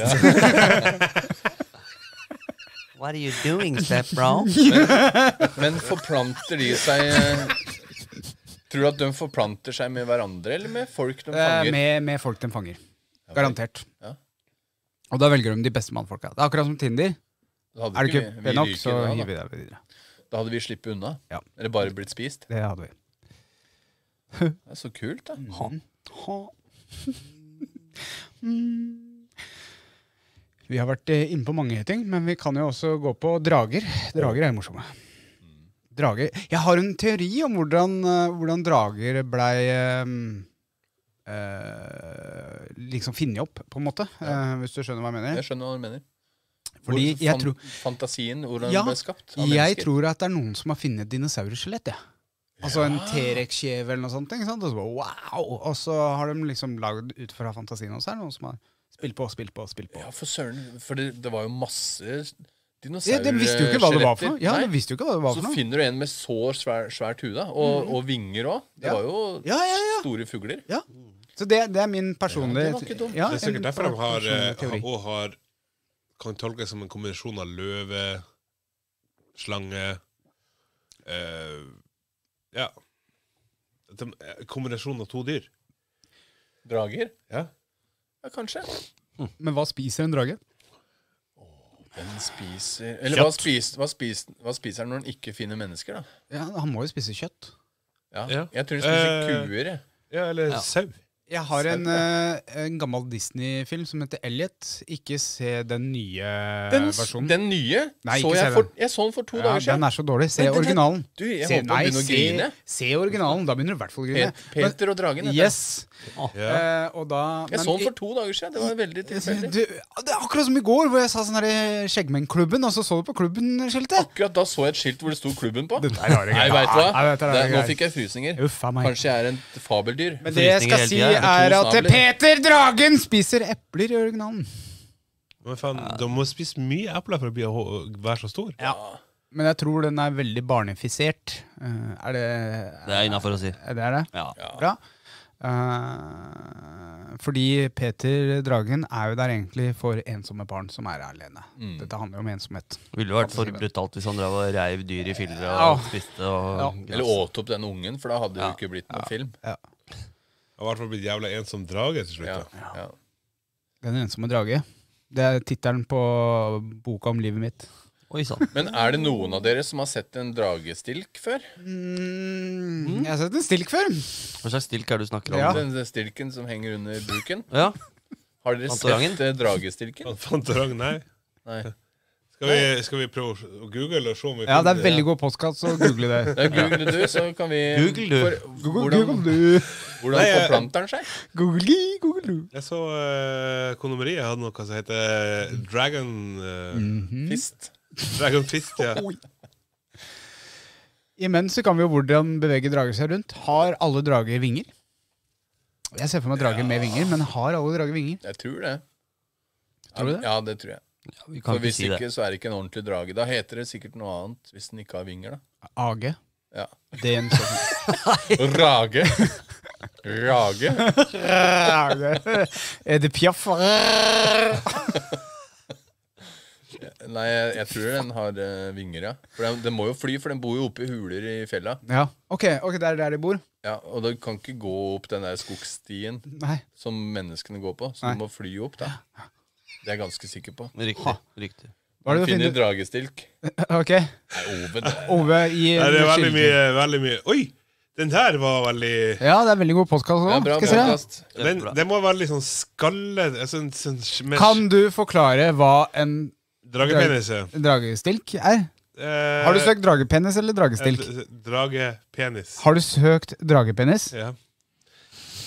What are you doing, step bro? Men forplanter de seg tror du at de forplanter seg med hverandre, eller med folk de fanger? Med folk de fanger. Garantert. Ja. Og da velger de de beste mannfolka. Det er akkurat som Tinder. Da hadde Er du ikke ikke vi pen nok, ryket så da, hiver da. vi deg videre. Da hadde vi slippet unna. Ja. Eller bare blitt spist. Det hadde vi. Det er så kult, da. Vi har vært inne på mange ting, men vi kan jo også gå på drager. Drager er morsomme. Drager. Jeg har en teori om hvordan drager blei liksom finnet opp, på en måte. Hvis du skjønner hva jeg mener. Jeg skjønner hva du mener. Fordi jeg tror Fantasien, hvordan Ja, den ble skapt av Jeg mennesker. tror at det er noen som har funnet dinosaurskjelett, ja. Altså en T-rex-kjev eller noe sånt, ikke sant? Og så bare, wow! Og så har de liksom lagd ut fra fantasien, og så er det noen som har spilt på. Ja, for søren. For det var jo masse Ja, dinosaurskjeletter. de visste jo ikke hva det var for noe. Ja, Nei. de visste jo ikke hva det var Så for noe. finner du en med så svært hud, da. Og vinger òg. Det Ja. var jo Ja. store fugler. Ja. Så det er min personlige Ja, det var ikke dumt. ja, det er sikkert en derfor de personlig teori. kan tolkes som en kombinasjon av løve, slange ja. En kombinasjon av to dyr. Drager? Ja. Ja, kanskje. Men hva spiser en drage? Den spiser Eller hva spiser den når den ikke finner mennesker, da? Ja, han må jo spise kjøtt. Ja. Ja. Jeg tror den spiser kuer, jeg. Ja, eller sau. Jeg har en gammel Disney-film som heter Elliot. Ikke se den nye versjonen. Den nye Nei, så ikke jeg se den. Jeg så den for 2 Ja, dager siden. den er så dårlig. Se Men den er- originalen. Du, jeg Se- holdt på å begynne å grine. Se originalen, da begynner du i hvert fall å grine. Peter og dragen. heter den. Yes. Ja. Og da, Jeg så den for 2 dager siden. Det var veldig tilfeldig. det er akkurat som i går, hvor jeg sa sånn her Skjeggmennklubben, og så så du på klubben-skiltet. Akkurat da så jeg et skilt hvor det sto klubben på. Det der er rare Nei, greier. vet du hva? Nei, dette er rare Nå greier. fikk jeg frysninger. Uff a meg. Kanskje jeg er en fabeldyr. Men det jeg skal Frysninger si, hele tiden. er To at snabler. Peter Dragen spiser epler i originalen. Men faen, de må spise mye epler for å være så stor. Men jeg tror den er veldig barnefisert. Er det Det er innafor å si. Er det? Ja. Bra. Fordi Peter Dragen er jo der egentlig for ensomme barn som er alene. Dette handler jo om ensomhet. Ville jo vært for brutalt hvis han drev og reiv dyr i filler Ja. og spiste og Eller åt opp den ungen, for da hadde det Ja. jo ikke blitt noen film. Det har i hvert fall blitt jævla ensom drage til slutt. Ja. Da. Ja. Den ensomme drage. Det er tittelen på boka om livet mitt. Oi sann. Men er det noen av dere som har sett en dragestilk før? Jeg har sett en stilk før. Hva slags stilk er det du snakker om? Ja. Den stilken som henger under buken? Ja. Har dere Fantorangen? sett dragestilken? Fantorang, nei. Nei. Skal vi prøve å google og se om vi Ja, det er finner veldig god postkast, så google det. Ja, Google du, så kan vi Google du. Google du. Hvordan Nei, forplanter den seg? Google du. Jeg så kondomeriet hadde noe som heter Dragon Fist? Dragon Fist, ja. Imens så kan vi jo hvordan beveger drager seg rundt. Har alle drager vinger? Jeg ser for meg drager med vinger, men har alle drager vinger? Jeg tror det. Tror du det? Ja, det tror jeg. Ja, vi kan For ikke hvis si det. ikke, så er det ikke en ordentlig drage. Da heter det sikkert noe annet hvis den ikke har vinger, da. Age. Ja. Det er en sånn Rage. Rage. Age. Er det Piaf? Nei, jeg tror den har vinger, ja. For den må jo fly, for den bor jo oppe i huler i fjella. Ja. Ok, det er der de bor? Ja, og du kan ikke gå opp den der skogstien Nei. som menneskene går på. Så Nei. du må fly opp, da. Det er jeg ganske sikker på. Riktig. Riktig. Hva er Du det du finner finner? dragestilk. Ok. Nei, Ove, det er Ove i Nei, det er veldig skildring. veldig mye. Oi! Den her var veldig Ja, det er veldig god podkast ja, òg. bra Skal jeg se. podcast. Den må være litt sånn skallet med Kan du forklare hva en dragepenis er. dragestilk er? Har du søkt dragepenis eller dragestilk? Dragepenis. Har du søkt dragepenis? Ja.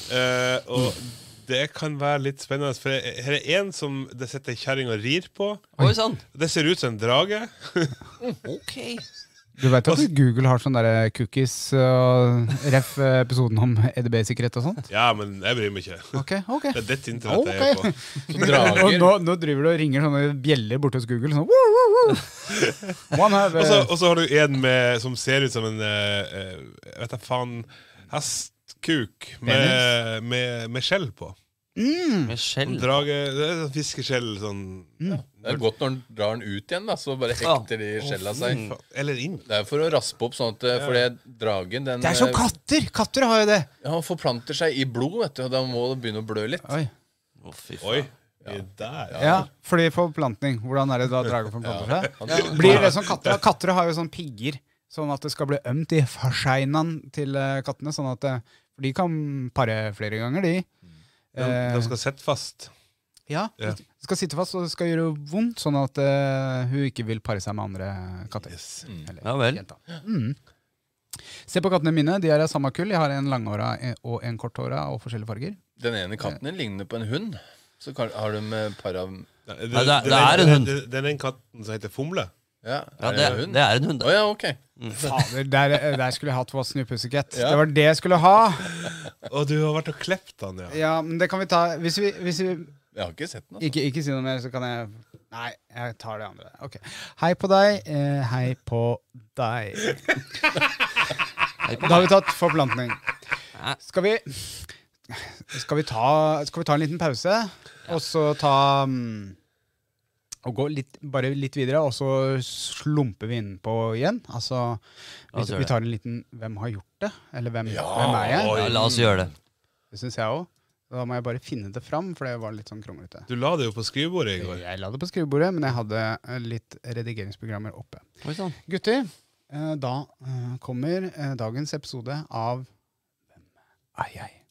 Og det kan være litt spennende, for her en som det sitter kjerring og rir på. Oi, sånn. Det ser ut som en drage. Ok. Du vet at Google har sånne der cookies ref episoden om EDB-sikkerhet og sånt? Ja, men jeg bryr meg ikke. Ok. Det ditt internett jeg er på. Og nå driver du og ringer sånne bjeller borte hos Google. Sånn, woo, woo, woo. Og så har du en som ser ut som en vet jeg faen, hestkuk med skjell på. Med skjell. Drage, det er sånn fiskeskjell sånn. Det er godt når den drar den ut igjen, da, så bare hekter de skjella seg. Eller inn. Det er for å raspe opp sånn at fordi dragen den, Det er som katter! Katter har jo det. Ja, han forplanter seg i blod, vet du, og da må det begynne å blø litt. Oi. Fy faen. Oi, der. Ja, fordi forplantning. Hvordan er det da drager forplanter seg? Blir det som katter? Katter har jo sånn pigger, sånn at det skal bli ømt i farseinaen til kattene, sånn at for de kan pare flere ganger, de. De skal sette fast. Ja, Ja. det skal sitte fast, og det skal gjøre vondt, sånn at hun ikke vil pare seg med andre katter. Yes. Eller Ja vel. jenta. Se på kattene mine, de er av samme kull. Jeg har en langhåra og en korthåra og forskjellige farger. Den ene katten din ligner på en hund. Så har de par av... Nei, det er en hund. Det er den katten som heter Fomle. Ja, Ja, det en hund? det er en hund. Åja, ok. Fader, der skulle jeg hatt What's New Pussycat. Ja. Det var det jeg skulle ha. Og du har vært og klept han, ja. Ja, men det kan vi ta. Hvis vi Jeg har ikke sett den. Altså. ikke si noe mer, så kan jeg Nei, jeg tar det andre. Ok. Hei på deg. Hei på deg. Da har vi tatt forplantning. Skal vi ta en liten pause, og så ta og gå bare litt videre, og så slumper vi inn på igjen. Altså, vi tar en liten hvem har gjort det? Eller hvem er jeg? Ja, la oss gjøre det. Det synes jeg også. Da må jeg bare finne det fram, for det var litt sånn kronglete. Du la det jo på skrivebordet i går. Jeg la det på skrivebordet, men jeg hadde litt redigeringsprogrammer oppe. Oi, sånn. Gutter, da kommer dagens episode av Hvem er jeg?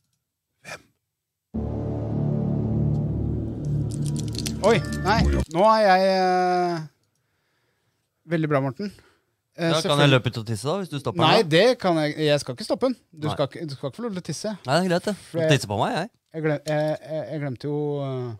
Oi, nei, nå er jeg veldig bra, Morten. Ja, kan jeg løpe ut og tisse da, hvis du stopper Nei, den? det kan jeg skal ikke stoppe den. Du Nei. skal ikke få lov til å tisse. Nei, det er greit det. Du tisser på meg, jeg. Jeg glemte jo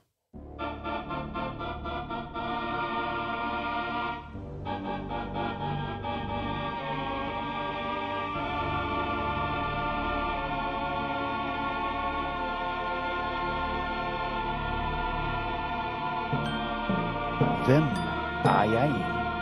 Hvem er jeg?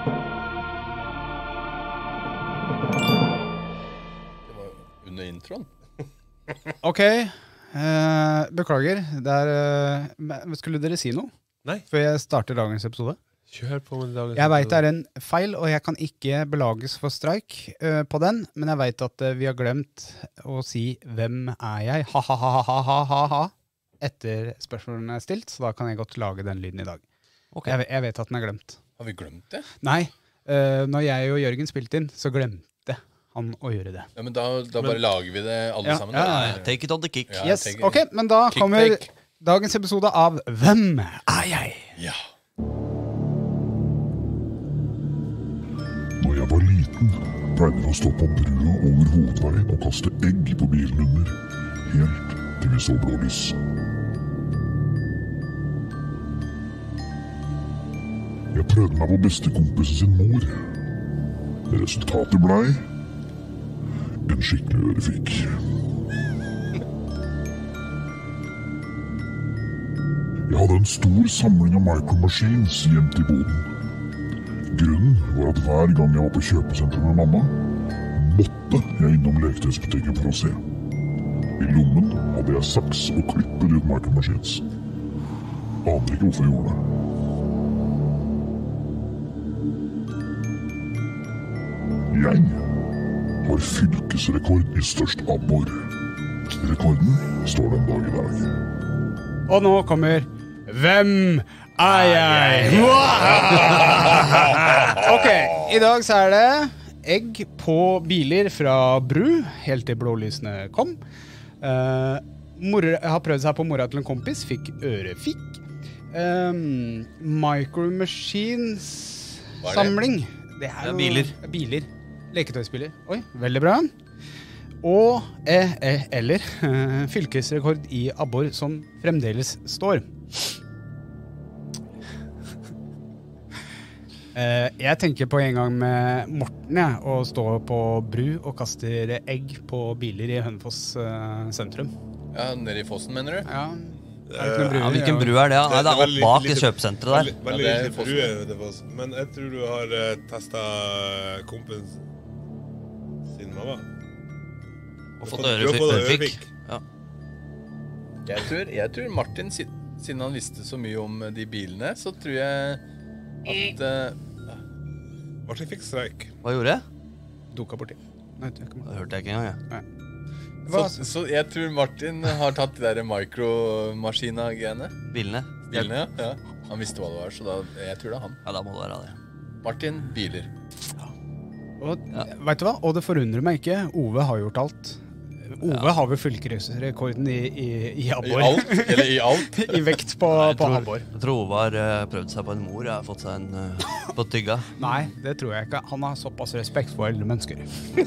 Det var under introen. Ok, beklager. Skulle dere si noe? Nei. Før jeg starter dagens episode? Kjør på med dagens Jeg vet det er en feil, og jeg kan ikke belages for streik på den, men jeg vet at vi har glemt å si 'Hvem er jeg?' Ha-ha-ha-ha-ha-ha etter spørsmålene er stilt, så da kan jeg godt lage den lyden i dag. Ok. Jeg vet at den er glemt. Har vi glemt det? Nei, når jeg og Jørgen spilte inn, så glemte han å gjøre det. Ja, men da bare lager vi det alle Ja, sammen. ja, da. ja. Take it on the kick. Ja, Yes, jeg tenker- ok, men da Kick kommer take. dagens episode av Hvem er jeg? Ja. Når jeg var liten, pleide vi å stå på brua over hovedveien og kaste egg på bilen under, helt til vi så blålys. Jeg prøvde meg på bestekompisen sin mor. Resultatet blei en skikkelig ørefik. Jeg hadde en stor samling av Micro Machines gjemt i boden. Grunnen var at hver gang jeg var på kjøpesenteret med mamma, måtte jeg innom leketøysbutikken for å se. I lommen hadde jeg saks og klippet ut Micro Machines. Aner ikke hvorfor jeg gjorde det. Jeg har fylkesrekord i størst abbor. Rekorden står den dag i dag. Og nå kommer Hvem er jeg? Ok, i dag så er det egg på biler fra Bru, helt til blålysene kom. Jeg har prøvd seg på mora til en kompis, fikk ørefik. Micro Machines Hva er det? samling. Det er Det er biler. Biler. Leketøysbiler. Oi, veldig bra. Og eller fylkesrekord i abbor som fremdeles står. Jeg tenker på en gang med Morten, å stå på bru og kaste egg på biler i Hønefoss sentrum. Ja, nede i fossen, mener du? Ja, hvilken bru er det? Nei, det er opp bak i kjøpesenteret der. Veldig Ja, det er lite brue, men jeg tror du har testet kompens sin mamma. Og fått ørefik. Ja. Jeg tror Martin, siden han visste så mye om de bilene, så tror jeg at Martin fikk streik. Hva gjorde jeg? Dunka borti. Nei, det hørte jeg ikke engang, jeg. så jeg tror Martin har tatt de der mikromaskina-greiene. Bilene. Bilene, ja. Han visste hva det var, så jeg tror det er han. Ja, da må det være det. Martin, biler. Og, vet du hva? Og det forundrer meg ikke. Ove har gjort alt. Ove har vel fylkesrekorden i abbor. I alt? Eller i alt? I vekt på abbor. Jeg tror Ove har prøvd seg på en mor. Jeg har fått seg en på tygga. Nei, det tror jeg ikke. Han har såpass respekt for eldre mennesker.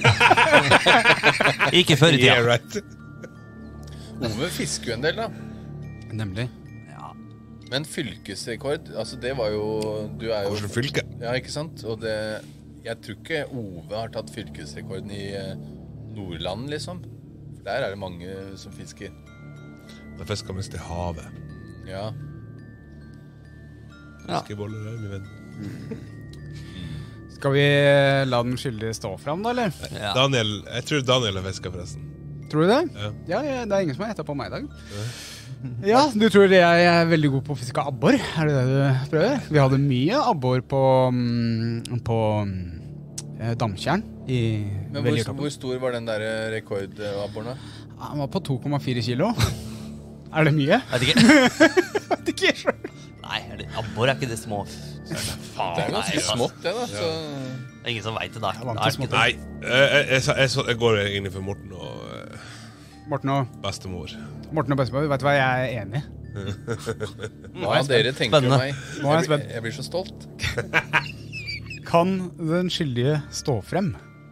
Ikke før i tida. Yeah, right. Ove fisker jo en del, da. Nemlig. Men fylkesrekord, altså det var jo Du er jo Hvordan fylke? Ja, ikke sant? Og jeg tror ikke Ove har tatt fylkesrekorden i Nordland, liksom. For der er det mange som fisker. Da fisker mest i havet. Ja. Fiskeboller der, min venn. Skal vi la den skyldige stå fram, da, eller? Ja. Daniel, jeg tror Daniel har fisket forresten. Tror du det? Ja. Ja, det er ingen som har gjettet på meg i dag. Ja, du tror jeg er veldig god på å fiske abbor? Er det det du prøver? Vi hadde mye abbor på Damtjern i Men hvor stor var den der rekordabboren, da? Han var på 2,4 kilo. Er det mye? Vet ikke. Vet ikke selv. Nei, abbor er ikke det små. Det er ganske smått, det, da. Så Det er ingen som vet det, da. Jeg vant Da er til det ikke Nei, jeg går egentlig for Morten og Morten og bestemor. vet du hva, jeg er enig. hva dere tenker om Spennende. meg? Nå er jeg spent. Jeg blir så stolt. Kan den skyldige stå frem?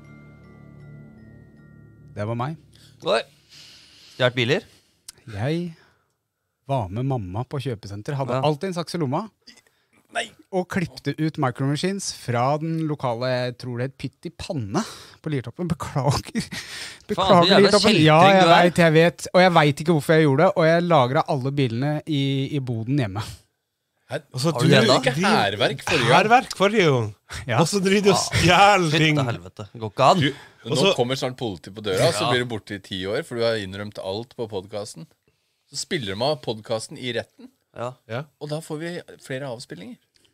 Det var meg. Oi. Stjert biler? Jeg var med mamma på kjøpesenter, hadde Ja. alltid en saks i lomma, og klippte ut micromachines fra den lokale, jeg tror det het Pytt i panne på Liertoppen. Beklager. Faen, du Beklager, jævla Liertoppen. kjeltring Ja, du er. jeg vet. Og jeg vet ikke hvorfor jeg gjorde det, og jeg lagret alle bilene i boden hjemme. Og så Har du det da? Ikke hærverk forrige gang. Hærverk forrige gang. Ja. Og så driver du og stjeler ting. Fytte helvete. Går ikke an. Du- Nå Også- kommer snart politi på døra, så blir du borte i 10 år, for du har innrømt alt på podcasten. Så spiller de av podcasten i retten, Ja. Ja. og da får vi flere avspillinger.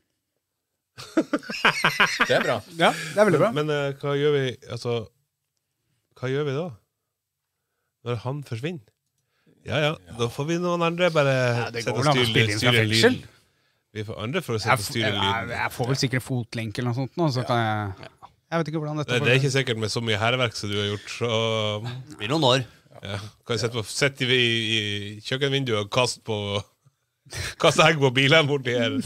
Det er bra. Ja, det er veldig bra. Men hva gjør vi hva gjør vi da? Når han forsvinner? Ja, da får vi noen andre bare det sette går vel an å spille inn fra fengsel. lyden. Vi får andre for å sette og styre lyden. Jeg får vel sikkert fotlenke eller noe sånt nå, så kan jeg vet ikke hvordan dette Det er ikke sikkert med så mye herreverk som du har gjort, så Det blir noen år. ja. Kan jeg sette i kjøkkenvinduet og kaste egg på bilene borti her.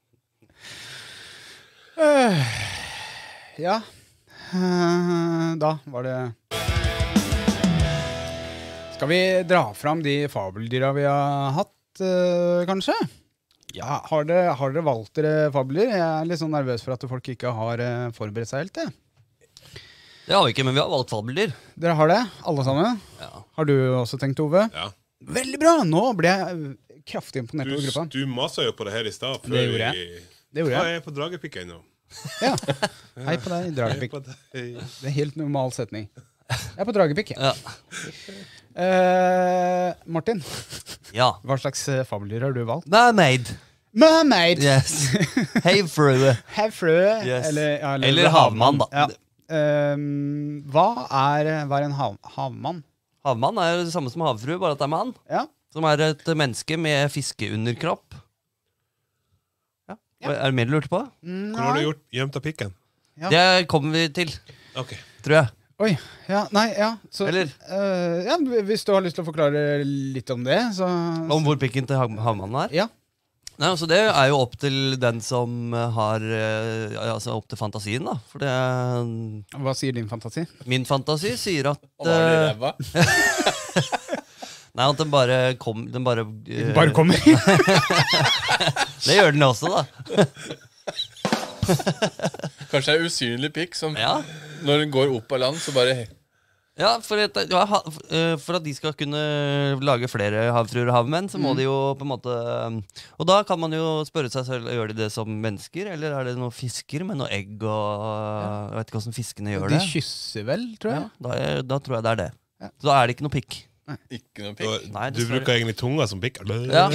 Ja. Da var det Skal vi dra fram de fabeldyra vi har hatt, kanskje? Ja, har dere valgt dere fabeldyr? Jeg er litt sånn nervøs for at folk ikke har forberedt seg helt. Det har vi ikke, men vi har valgt fabeldyr. Dere har det, alle sammen? Ja. Har du også tenkt, Ove? Ja. Veldig bra! Nå ble jeg kraftig imponert over gruppa. Du masa jo på det her i stad. Det gjorde jeg. Det gjorde jeg. Jeg er på dragepikk ennå. Ja. Hei på deg, dragepikk. På deg. Det er helt normal setning. Jeg er på dragepikk. Ja. Martin, Ja. hva slags fabeldyr har du valgt? Mermaid. Mermaid! Yes. Hei, frue. Havfrue. Yes. Eller Eller havmann, da. Ja. Hva er en havmann? Havmann er det samme som havfrue, bare at det er mann. Ja. Som er et menneske med fiskeunderkropp. Ja. Er det mer du lurte på? Hvor har du gjemt av pikken? Ja. Det kommer vi til, Ok. tror jeg. Oi. Ja, nei, ja. Så, Eller? ja, hvis du har lyst til å forklare litt om det, så Om hvor pikken til havmannen er? Ja. Nei, altså det er jo opp til den som har altså opp til fantasien, da. For det Hva sier din fantasi? min fantasi sier at Og var det ræva? Nei, at den bare Bare kommer. Det gjør den også, da. Kanskje det er usynlig pikk som Ja. når den går opp av land, så bare Ja, for at de skal kunne lage flere havfruer og havmenn, så må de jo på en måte Og da kan man jo spørre seg selv, gjør de det som mennesker, eller er det noen fisker med noe egg og Jeg vet ikke hvordan fiskene gjør De det. kysser vel, tror jeg. Ja, da tror jeg det er det. Ja. Så da er det ikke noe pikk. ikke noe pikk. Nei, Du dessverre. bruker egentlig tunga som pikk. Ja.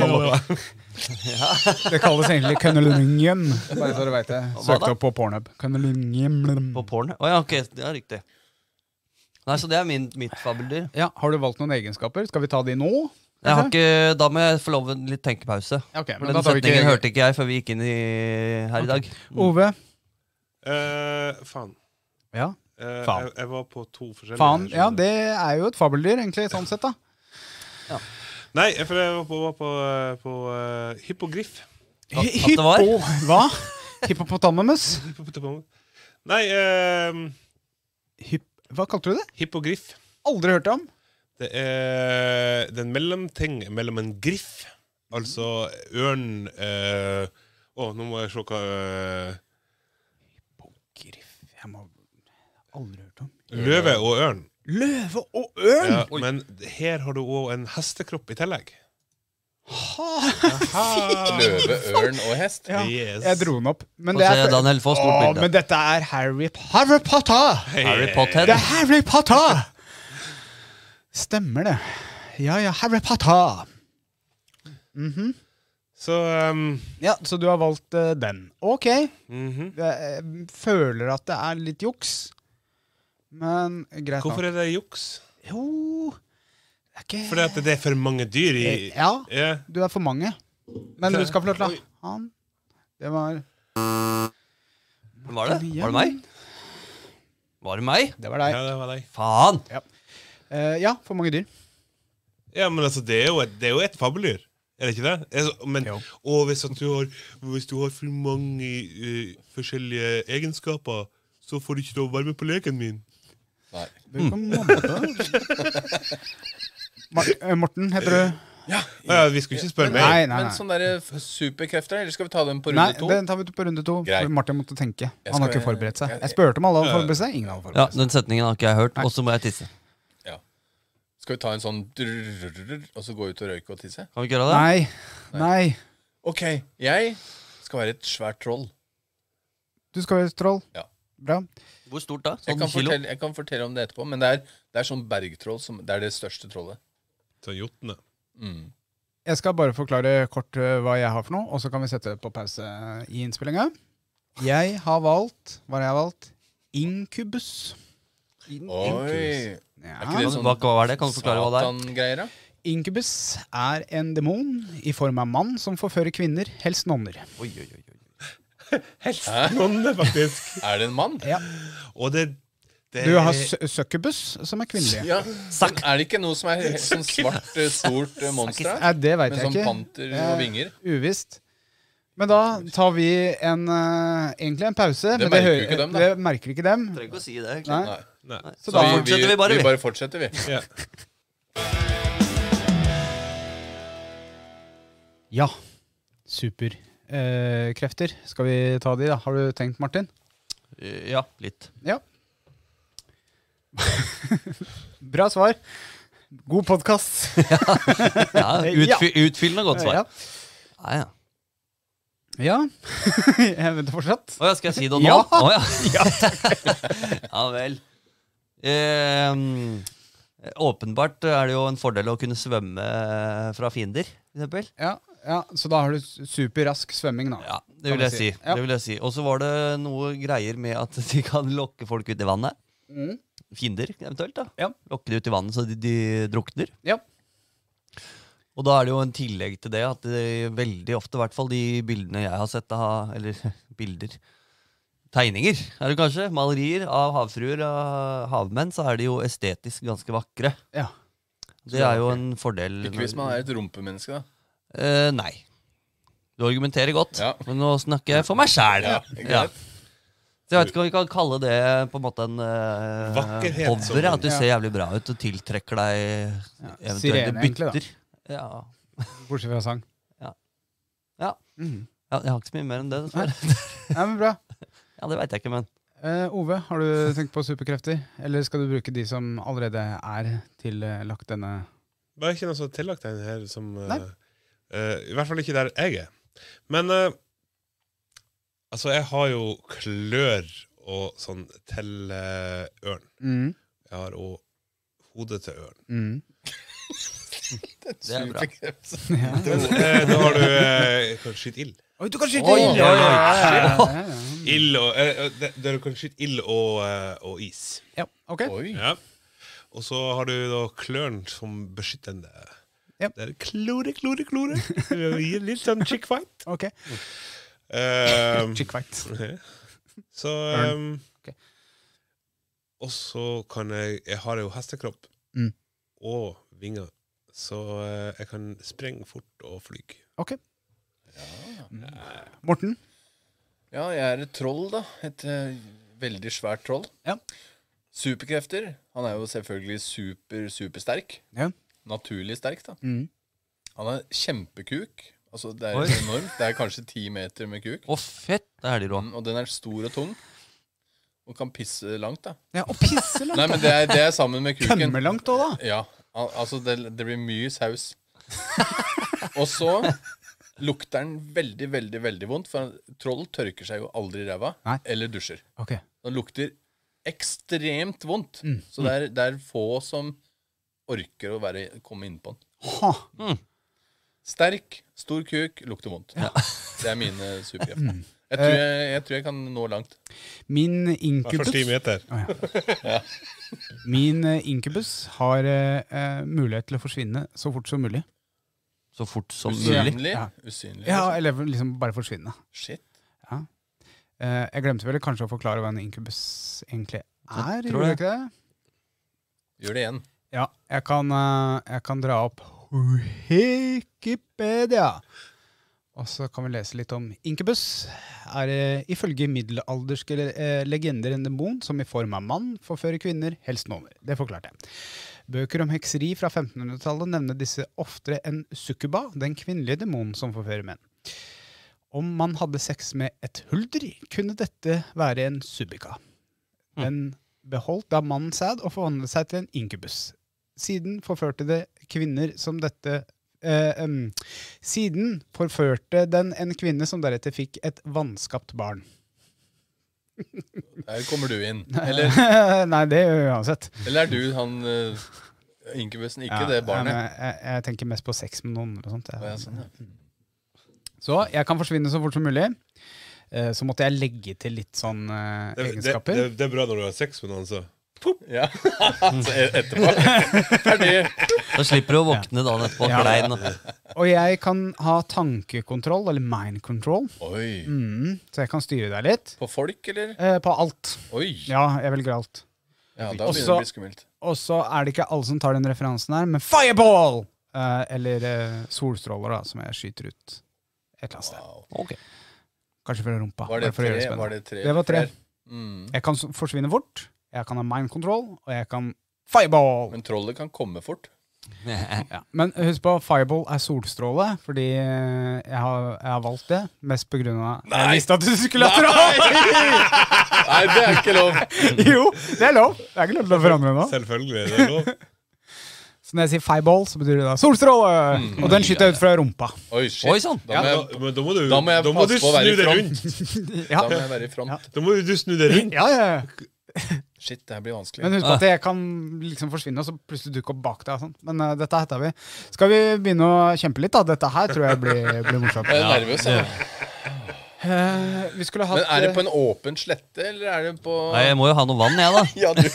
Det kalles egentlig kønnelungium. Bare så du vet det. Hva Søkte da? opp på Pornhub. Kønnelungium. På porn? Å ja, ok, det er riktig. Nei, så det er mitt fabeldyr. Ja, har du valgt noen egenskaper? Skal vi ta de nå? Jeg har ikke, da må jeg få lov en litt tenkepause. Ja, ok, For men den da tar vi setningen ikke hørte ikke jeg før vi gikk inn her i dag. Ove. Faen. Ja. Faen. Jeg var på 2 forskjellige. Faen. her, Ja, skjønner du. det er jo et fabeldyr, egentlig, sånn sett, da. Nei, for jeg var på hippogriff. At det var? Hva? Hippopotamus? Nei, Hva kalte du det? hippogriff. Aldri hørt om. Det er den mellomting mellom en griff, altså ørn nå må jeg se hva Griff. Jeg må aldri hørt om. Løve og ørn. Løve og ørn! Ja, men her har du òg en hestekropp i tillegg. Løve, ørn og hest. Ja, Yes. jeg dro den opp. Men, Få se, Daniel, få stort bilde. Men dette er Harry Potter! Harry Potter. Det er Harry Potter! Stemmer det. Ja, Harry Potter. Så Ja, så du har valgt den. Ok. mhm. Jeg føler at det er litt juks. Men greit Hvorfor nok. er det juks? Jo, det er ikke Fordi at det er for mange dyr i Ja, Ja. du er for mange. Men du skal få lov til å han. Det var Hvem var det? Var det meg? Var det meg? Det var deg. Ja, det var deg. Faen! Ja, for mange dyr. Ja, men altså, det er jo et fabeldyr. Er det ikke det? Men, Jo. og hvis du har for mange forskjellige egenskaper, så får du ikke lov å være med på leken min. Nei. Du kan Morten, heter du? Ja, vi skulle ikke spørre Nei, meg. nei, Men nei. sånne der superkrefter, eller skal vi ta dem på Nei, runde 2? den tar vi på runde 2. Greit. For Martin måtte tenke. Jeg Han har skal- ikke forberedt seg. jeg- Jeg spurte om alle hadde forberedt seg. Ingen hadde Ja, forberedt seg. den setningen har ikke jeg hørt. Nei. Og så må jeg tisse. Skal vi ta en sånn drrrrrrr, og så gå ut og røyke og tisse? Kan vi ikke gjøre det? Nei. Ok, jeg skal være et svært troll. Du skal være et troll. Ja. Bra. Hvor stort da? Jeg Sånn kan, kilo? jeg kan fortelle om det etterpå, men det er sånn bergtroll det er det største trollet. Så jotne. Mm. Jeg skal bare forklare kort hva jeg har for noe, og så kan vi sette på pause i innspillinga. Jeg har valgt Hva har jeg valgt? Inkubus. Oi! Ja. Er ikke det sånn Hva er det? Kan du forklare hva det er? Satan-greier, da? Inkubus er en demon i form av mann som forfører kvinner, helst nonner. Oi, oi, oi, oi. Helst nonne, faktisk. Er det en mann? Ja. Og det Du har succubus, som er kvinnelig. Ja. Men er det ikke noe som er sånn svart, stort monster? da? Nei, det veit Med jeg sånn ikke. panter og vinger? Uvisst. Men da tar vi egentlig en pause. Det men merker jo ikke dem, da. Det merker ikke dem. Trenger ikke å si det, egentlig. Nei. Nei. Nei. Så Da da fortsetter vi bare, vi. Vi bare fortsetter, vi. Ja. Ja. Superkrefter. Skal vi ta de, da? Har du tenkt, Martin? Ja, litt. Ja. Bra svar. God podkast. Ja, Ja. Utfyllende godt svar. Ja. Nei, ja. Ja. Jeg venter fortsatt. Å ja, skal jeg si det nå? Ja. Å ja. Ja vel. Åpenbart er det jo en fordel å kunne svømme fra fiender, for eksempel. Ja, så da har du superrask svømming, da. Ja, det vil Kan jeg vi si. si. Ja. Det vil jeg si. Og så var det noe greier med at de kan lokke folk ut i vannet. Mm. Fiender, eventuelt. da. Ja. Lokke de ut i vannet så de drukner. Ja. Og da er det jo en tillegg til det at veldig ofte, i hvert fall de bildene jeg har sett eller bilder, tegninger, er det kanskje, malerier av havfruer og havmenn, så er de jo estetisk ganske vakre. Ja. Det er jo en fordel. Ikke hvis man er et rumpemenneske, da. Nei. Du argumenterer godt, Ja. men nå snakker jeg for meg selv. Ja, greit. Så jeg vet ikke om vi kan kalle det på en måte en Vakkerhet hobby, som- at du ser jævlig bra ut og tiltrekker deg eventuelle Sirene, egentlig, da. bytter. Ja. Bortsett fra sang. Ja, jeg har ikke så mye mer enn det, dessverre. Ja, men bra. Ja, det vet jeg ikke, men Ove, har du tenkt på superkrefter? Eller skal du bruke de som allerede er tillagt denne? Bare ikke noe så tillagt den her som Nei. I hvert fall ikke der jeg er. Men altså, jeg har jo klør og sånn til ørn. Jeg har også hodet til ørn. det er bra. Men da har du kan skyte ild. Oi, du kan skyte Oi, ild! oi, Ild og der du kan skyte ild og is. Ja, ok. Oi. Ja. Og så har du da klørn som beskyttende. Ja. Det er klore. Det gir litt sånn chick fight. Ok. Chick fight. Så Ok. Og så kan jeg har jo hestekropp og vinger, så jeg kan sprenge fort og fly. Ok. Morten? Ja, jeg er et troll, da. Et veldig svært troll. Ja. Superkrefter. Han er jo selvfølgelig supersterk. Ja. Naturlig sterk, da. Han er kjempekuk. Altså, det er Oi. enormt. Det er kanskje 10 meter med kuk. Å, fett! Det er de rå. Og den er stor og tung. Og kan pisse langt, da. Ja, og pisse langt. Nei, men det er sammen med kuken. Tømme langt også, da. Ja, altså det blir mye saus. Og så lukter den veldig vondt, for troll tørker seg jo aldri i ræva, Nei. eller dusjer. Ok. Den lukter ekstremt vondt, så det er få som orker å komme inn på den. Ha. Sterk, stor kuk, lukter vondt. Det er mine superkrefter. Jeg tror jeg kan nå langt. Min I hvert fall 10 inkubus, meter. min inkubus har mulighet til å forsvinne så fort som mulig. Så fort som mulig. Usynlig. Ja. Usynlig. Ja, eller liksom bare forsvinne. Shit. Jeg glemte vel kanskje å forklare hva en inkubus egentlig er. tror Gjorde jeg det. ikke det? Gjør det igjen. Ja, jeg kan dra opp Wikipedia. Og så kan vi lese litt om inkubus. Er ifølge middelalderske legender en demon som i form av mann forfører kvinner, helst noner. Det forklarte jeg. Bøker om hekseri fra 1500-tallet nevner disse oftere en sukuba, den kvinnelige demonen som forfører menn. Om man hadde sex med et hulder, kunne dette være en subika. Den beholdt da mannen sæd og forvandlet seg til en inkubus. Siden forførte den en kvinne som deretter fikk et vanskapt barn. Der kommer du inn. Eller Nei, det gjør jeg uansett. er du han inkubusen, ikke Ja, det barnet? Jeg tenker mest på sex med noen. Og sånt. Ja, sånn, ja. Så jeg kan forsvinne så fort som mulig. Så måtte jeg legge til litt sånn egenskaper. Det er bra når du har sex med noen, så Ja. Så etterpå. Ferdig. Da slipper du å våkne dagen etterpå Ja. klein. Og jeg kan ha tankekontroll, eller mind control. Oi. Så jeg kan styre deg litt. På folk, eller? På alt. Oi. Ja, jeg velger alt. Ja, da begynner det Også- å bli skummelt. Og så er det ikke alle som tar den referansen her, men fireball! Eller solstråler, da, som jeg skyter ut et eller annet sted. Wow. Ok. Kanskje fra rumpa. Var det bare for å gjøre tre? spennende. Var det tre? Det var 3. Mm. Jeg kan forsvinne fort, jeg kan ha mind control, og jeg kan fireball! Men trollet kan komme fort. Ja. Men husk på, fireball er solstråle, fordi jeg har valgt det, mest på grunn av jeg visste at du skulle ha troll! Nei, det er ikke lov. Jo, det er lov. Det er ikke lov til å forandre nå. selvfølgelig. Det er lov. Så når jeg sier fireball, så betyr det da solstråle! Og den skyter jeg ut fra rumpa. Oi, shit. Oi, sånn. Da må jeg, Men da må du, da må jeg da må du passe på å være snu i det front. rundt. Ja. Da må jeg være i front. Da må du snu det rundt. Ja. Shit, det her blir vanskelig. Men husk på at jeg kan liksom forsvinne, og så plutselig dukke opp bak deg. Og sånn. Men dette heter vi. Skal vi begynne å kjempe litt, da? Dette her tror jeg blir morsomt. Jeg er nervøs. Jeg. Vi skulle hatt Men er det på en åpen slette, eller er det på Nei, jeg må jo ha noe vann, jeg, da. Ja, du.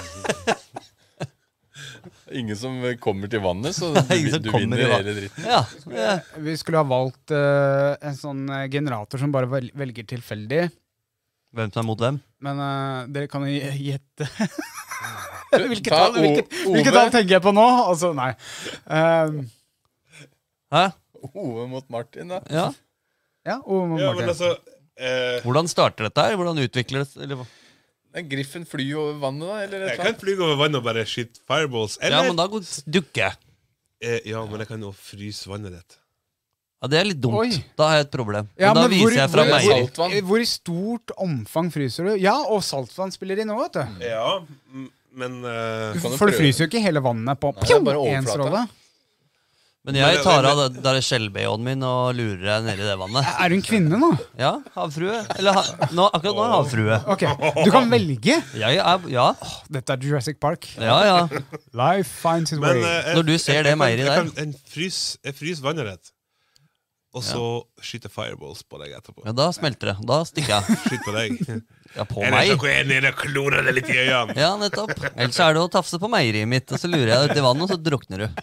Ingen som kommer til vannet, så Ingen som du kommer vinner i vann. hele dritten. Ja. Vi skulle ha valgt en sånn generator som bare velger tilfeldig. Hvem som er mot hvem? Men dere kan jo gjette. Du, Hvilket ta tall hvilket Ove. tall tenker jeg på nå? Altså, nei. Hæ? Ove mot Martin, da. Ja. Ja, og Ja, men Martin. altså Hvordan starter dette her? Hvordan utvikler det eller? Griffen fly over vannet, da? Eller Jeg kan flyge over vannet og bare skyte fireballs. Ja, Eller men da dukker jeg. ja, men jeg kan jo fryse vannet ditt. Ja, det er litt dumt. Oi. Da har jeg et problem. Ja, men da men hvor- viser jeg fra hvor- meieri. Saltvann. Hvor i stort omfang fryser du? Ja, og saltvann spiller inn også, vet du. Ja, men kan jo For det prøve. fryser jo ikke hele vannet på Nei, det er bare en overflata. stråle. Men jeg tar av det der skjellbh-en min og lurer deg ned i det vannet. Er du en kvinne nå? Ja, havfrue. Eller akkurat nå er havfrue. Ok, du kan velge. Ja. Dette er Jurassic Park. Ja. Life finds its Men way. Når du ser det meieriet der. Jeg fryser vannet ditt. Og så skyter fireballs på deg etterpå. Ja, da smelter det. Da stikker jeg. Skyt på deg. Ja, på Eller meg. så går jeg ned og klorer det litt i øynene. Ja, nettopp. Ellers er det å tafse på meieriet mitt, og så lurer jeg deg ut i vannet, og så drukner du.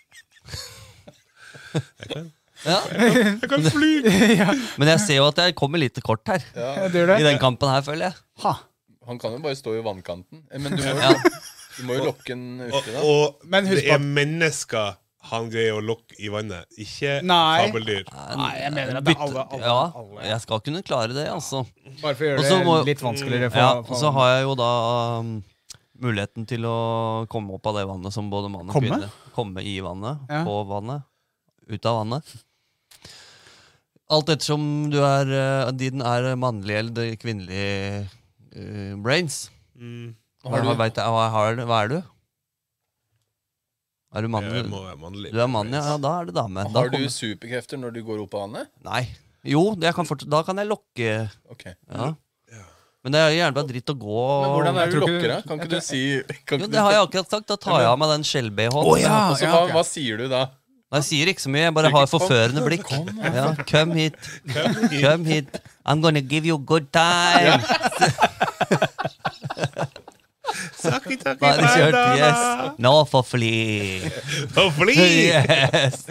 Ja. Jeg kan fly! Men jeg ser jo at jeg kommer litt til kort her. Ja, det gjør I det. den kampen her, føler jeg. Ha. Han kan jo bare stå i vannkanten. Men du Ja. må jo lokke den uti, da. Og Men husk det på er mennesker han greier å lokke i vannet, ikke Nei. fabeldyr. Nei, jeg mener at det er alle. Ja, jeg skal kunne klare det, altså. Bare for å Og gjøre så det må- litt vanskeligere for, Ja, og så har jeg jo da muligheten til å komme opp av det vannet som både mann og Komme? kvinne. Komme i vannet, Ja. på vannet, ut av vannet. Alt ettersom du er din er mannlig eller kvinnelig brains. Hva er du? Er du mann? Jeg må være mannlig. Du er mann, ja. Da er det dame. Da Har du kommer- superkrefter når du går opp av vannet? Nei. Jo, da kan jeg lokke. Ok. Ja. Men det er jo gjerne bare dritt å gå. Men hvordan er det Jeg du tror ikke- lokker, da? Kan ikke du si kan Jo, ikke det du- har jeg akkurat sagt. Da tar jeg av meg den skjell-BH-en. Å, ja. Og så hva sier du da? Jeg sier ikke så mye, jeg bare har et forførende blikk. Ja, come hit. Come hit. I'm gonna give you a good time. Sakki, takki, Hva er det kjørt? fredag. Yes. Nå for fly. Og fly! Yes.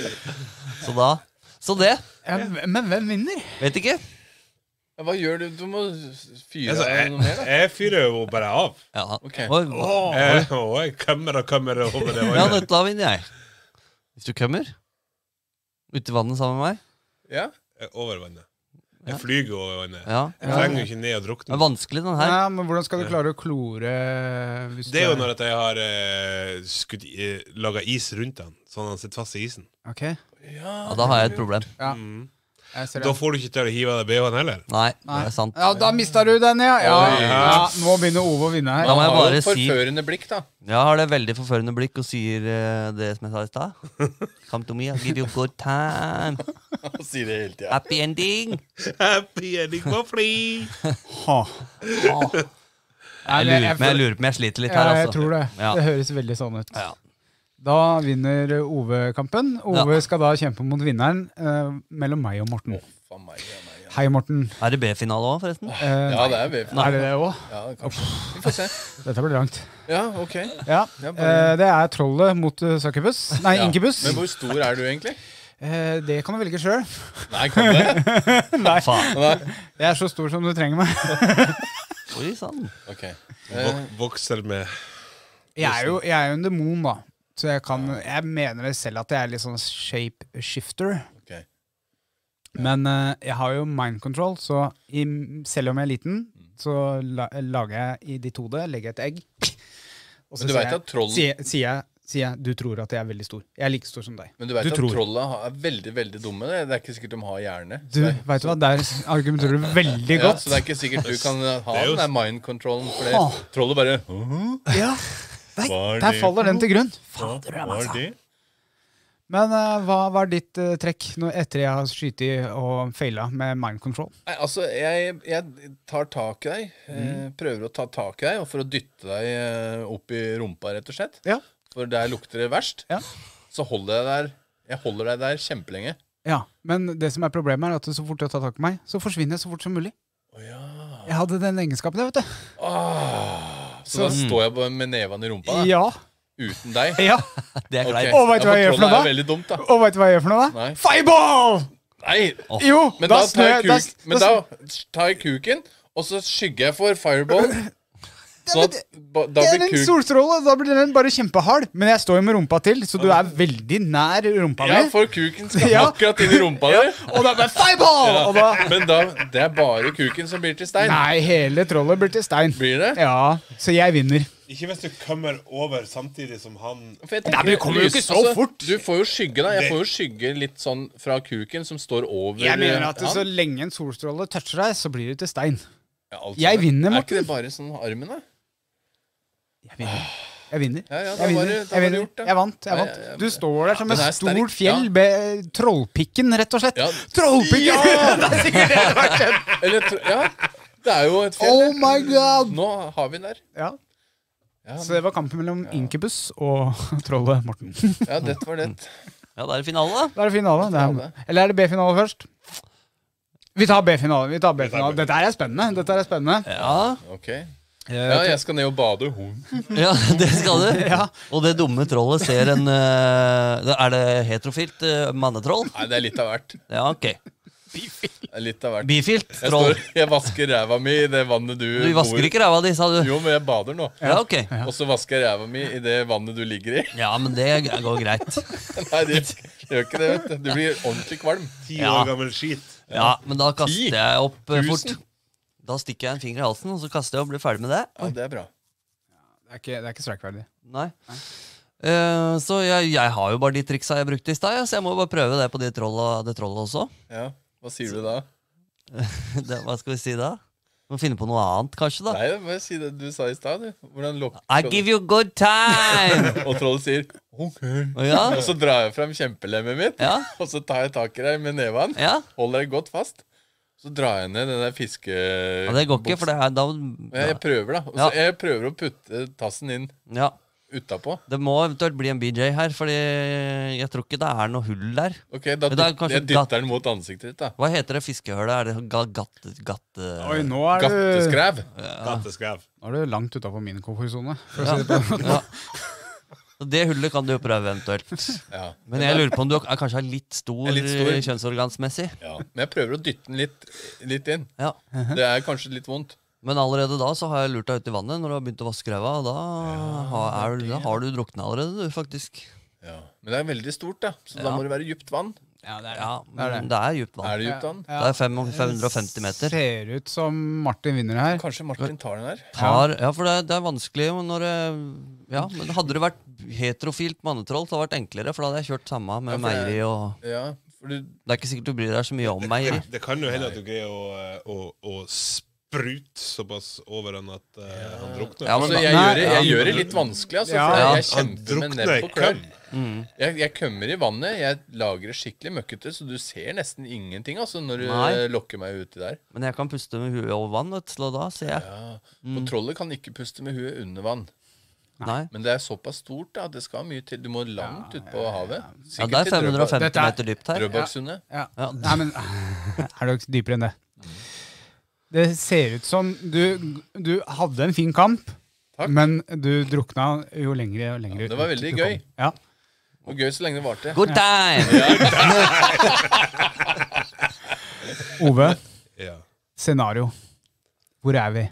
Så det. Ja, men hvem vinner? Vet ikke. Ja, hva gjør du? Du må fyre Altså, av noe mer, da. jeg fyrer jo bare av. Ja. Ok. Oi, Jeg kommer over det ja, vannet. da vinner jeg. Hvis du kommer ut i vannet sammen med meg. Ja? Over vannet. Jeg flyger over vannet. Ja. Jeg trenger jo ikke ned og Det drukne. er vanskelig, den her. Ja, men hvordan skal du klare å klore hvis Det er jo du når at jeg har laga is rundt den, sånn at han sitter fast i isen. Ok, Ja, da har jeg et problem. ja. Jeg ser Da det. får du ikke til å hive av deg BH-en heller. Nei, det er sant. Ja, da mista du den, ja. Ja, Oi. ja. Nå begynner Ove å vinne Da her. må jeg Han har bare jo si forførende blikk, da. Jeg har det veldig forførende blikk og sier det som jeg sa i stad. Come to me, I'll give you a good time. Han sier det hele tida. Happy ending. Happy ending på fly! Ha. Jeg lurer på om jeg sliter litt her, Ja, altså. jeg tror det. Ja. Det høres veldig sånn ut. Ja. Da vinner Ove kampen. Ove skal da kjempe mot vinneren mellom meg og Morten. Faen meg, ja, meg, ja. Hei, Morten. Er det B-finale òg, forresten? Ja, det er VF. Er det det òg? Ja, kanskje. Vi får se. Dette blir langt. Ja, ok. Ja. Ja, bare- Det er trollet mot Succubus. Nei, Ja. Incubus. Men hvor stor er du egentlig? Det kan du velge sjøl. Nei, kan du det? Nei, Faen. Nei. jeg er så stor som du trenger meg. Oi sann. Ok. Vokser med Jeg er jo en demon, da. Så jeg mener vel selv at jeg er litt sånn shape-shifter. Ok. Men jeg har jo mind control, så selv om jeg er liten, så lager jeg i ditt hode, legger jeg et egg. Og så Men du vet at troll- sier jeg, du tror at jeg er veldig stor. Jeg er like stor som deg. Men du vet Du at tror. trolla er veldig, veldig dumme. Det er ikke sikkert de har hjerne. Du, vet du hva, der argumenterer du veldig Ja, godt. så det er ikke sikkert du kan ha er jo- den der mind-controllen, for Åh. det trollet bare Ja, Hva er der det faller den til grunn. Fader, hva er det? Men hva var ditt trekk etter jeg har skutt og feila med mind control? Nei, altså, jeg tar tak i deg. Prøver å ta tak i deg, og for å dytte deg opp i rumpa, rett og slett. Ja. For der lukter det verst. Ja. Så holder jeg holder deg der kjempelenge. Ja, men det som er problemet er at så fort jeg tar tak i meg, så forsvinner jeg så fort som mulig. Jeg hadde den egenskapen, vet du. Så da står jeg bare med nevene i rumpa, da, Ja. uten deg. Ja. Det er Ok. kleint. Og vet du hva jeg gjør for noe trollet da? er veldig dumt, da. Og vet du hva jeg gjør for noe da? Nei. Fireball! Nei, Jo, men da tar snur jeg jeg- tar jeg kuken, og så skygger jeg for fireball. Sånn at da Det er blir en solstråle, da blir den bare kjempehard. Men jeg står jo med rumpa til, så du er veldig nær rumpa Ja, mi. for kuken skal Ja. akkurat inn i rumpa di. Og da bare fireball! Ja. Og da, Men det er bare kuken som blir til stein. nei, hele trollet blir til stein. Blir det? Ja, så jeg vinner. Ikke hvis du kommer over samtidig som han. For jeg Nei, tenker, men det kommer jo ikke så fort. Du får jo skygge, da. Jeg får jo skygge litt sånn fra kuken som står over Jeg mener at han. så lenge en solstråle toucher deg, så blir det til stein. Ja, altså, Jeg vinner, Er ikke Morten. det bare sånn armen, da? Jeg vinner. Jeg vinner. Ja, ja, da Jeg var vinner. det- da Jeg var det vinner. gjort, da. Jeg vant. Jeg Ja, vant. ja, ja. Du står der som Den et er sterk, stort fjell ja. med trollpikken, rett og slett. Ja. Trollpikken! Det er sikkert det det har skjedd. Eller, ja, det er jo et fjell. Oh my god! Nå har vi den der. Ja. Ja, Så det var kampen mellom Incubus og trollet Morten. ja det var det. Ja, det er finale, da. Da er det finale. finale. Eller er det B-finale først? Vi tar B-finale. Vi tar B-finale. Dette er spennende. Dette er spennende. Ja, Ok. Ja, jeg skal ned og bade. ja det skal du. Ja. Og det dumme trollet ser en Er det heterofilt mannetroll? Nei, det er litt av hvert. Ja, ok. Det er litt av hvert. Bifilt Jeg, troll. jeg vasker ræva mi i det vannet du Du vasker ikke ræva di, sa du? Jo, men jeg bader nå. Ja, ok. Og så vasker jeg ræva mi i det vannet du ligger i. Ja, men det går greit. Nei, det gjør ikke det, vet du. Du blir ordentlig kvalm. 10 Ja. år gammel skit. Ja, men da kaster jeg opp fort. 1000. Da stikker jeg en finger i halsen, og så kaster jeg og blir ferdig med det. Ja, det er bra. Det er ikke streikverdig. Nei. Så jeg har jo bare de triksa jeg brukte i stad, så jeg må bare prøve det på det trollet også. Ja, hva sier du da? Hva skal vi si da? Må finne på noe annet, kanskje, da. Nei, bare si det du sa i stad, du. Hvordan lokker I give you good time! Og trollet sier OK. Ja, Og så drar jeg fram kjempelemmet mitt, ja, og så tar jeg tak i deg med neven. ja. Holder deg godt fast. Så drar jeg ned den der fiske... Ja, det går ikke, for det er da Jeg prøver, da. Og så jeg prøver å putte tassen inn Ja. utapå. Det må eventuelt bli en BJ her, Fordi jeg tror ikke det er noe hull der. Ok, da Men det er kanskje jeg dytter den mot ansiktet ditt, da. Hva heter det fiskehølet? Er det gatte... Oi, nå er du, Gatteskrev. Gatteskrev. nå er du langt utafor min komfortsone. Ja. Ja. Så det hullet kan du jo prøve eventuelt. Ja. Men jeg lurer på om du kanskje er litt stor, Er litt stor. kjønnsorgansmessig. Ja. Men jeg prøver å dytte den litt inn. Ja. Det er kanskje litt vondt. Men allerede da så har jeg lurt deg ut i vannet når du har begynt å vaske ræva. Da har du drukna allerede, du, faktisk. Ja. Men det er veldig stort, da. Så da Ja. må det være dypt vann. Ja, det er Ja, Det er det. men det er dypt vann. Er det dypt vann? Ja. Det er 550 meter. Ser ut som Martin vinner her. Kanskje Martin tar den her? Ja, for det er vanskelig jo når Ja, men hadde det vært heterofilt mannetroll, så hadde det vært enklere, for da hadde jeg kjørt samme med Ja, for jeg- meieri og Ja, for du Det er ikke sikkert du bryr deg så mye om meieri. Det kan jo hende at du greier å sprute såpass over han at han drukner. Ja, men Altså, da- jeg gjør det litt vanskelig, altså. Ja. For Ja. jeg Han kjemper med drukner nebb i og klør. køm. Jeg kømmer i vannet. Jeg lager det skikkelig møkkete, så du ser nesten ingenting altså, når du Nei. lokker meg uti der. Men jeg kan puste med huet over vann, vet du, så da ser jeg. Ja. Og trollet kan ikke puste med huet under vann. Nei. Men det er såpass stort da, at det skal mye til. Du må langt ut på havet. Ja, det er 550 Dette er- meter dypt her. Drøbaksundet. Ja. Ja. Nei, men er det ikke dypere enn det? Det ser ut som du hadde en fin kamp, Takk. men du drukna jo lenger og lenger. Ja, det var veldig du kom. gøy. Ja. Og gøy så lenge det varte. Good time! Ove, Ja. scenario. Hvor er vi?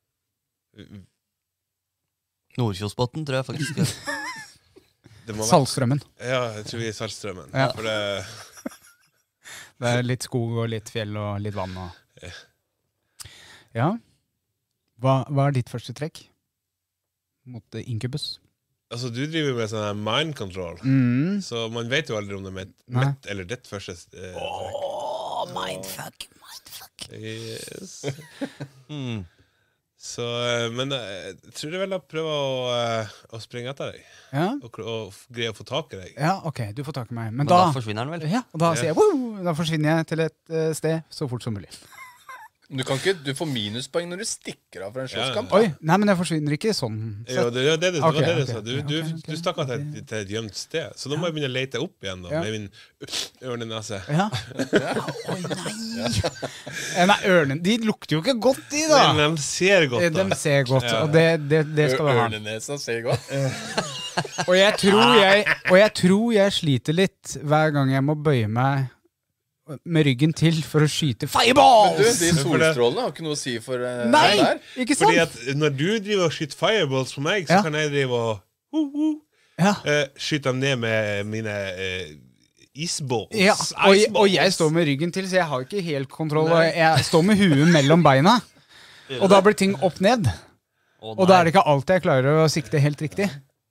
Nordkjosbotn, tror jeg faktisk. Det må være. Saltstrømmen. Ja, jeg tror vi er Saltstrømmen. Ja. For det, Det er litt skog og litt fjell og litt vann. Og... Ja. Hva er ditt første trekk mot Incubus? altså, du driver med sånn her mind control, så man vet jo aldri om det er Nei. mitt eller ditt første Mindfuck. Yes. Mm. Så, men jeg tror jeg vel jeg prøver å springe etter deg, Ja, og greie å få tak i deg. ja, ok, du får tak i meg. Men Men da da, forsvinner den vel? ja, og da sier jeg wow, da forsvinner jeg til et sted så fort som mulig. Du får minuspoeng når du stikker av fra en slåsskamp. Oi, nei, men jeg forsvinner ikke sånn. Ja, det var det du Ok, sa. ok. Du stakk av til et gjemt sted, så da må jeg begynne å lete opp igjen da, Ja. med min ørnenese. Ja. Oi, nei. Nei, ørnen, de lukter jo ikke godt, de da. Men de ser godt, da. De ser godt, Ja. og det skal du ha. Ørnenesa ser godt. Og jeg tror jeg sliter litt hver gang jeg må bøye meg med ryggen til for å skyte Du, fireballs! de solstrålene har ikke noe å si for Nei, deg der. ikke Fordi sant? at når du driver og skyter fireballs på meg, så Ja. kan jeg drive og Ja. skyte dem ned med mine isballs. Ja, og jeg står med ryggen til, så jeg har ikke helt kontroll. Og jeg står med huet mellom beina, og da blir ting opp ned. Og da er det ikke alltid jeg klarer å sikte helt riktig.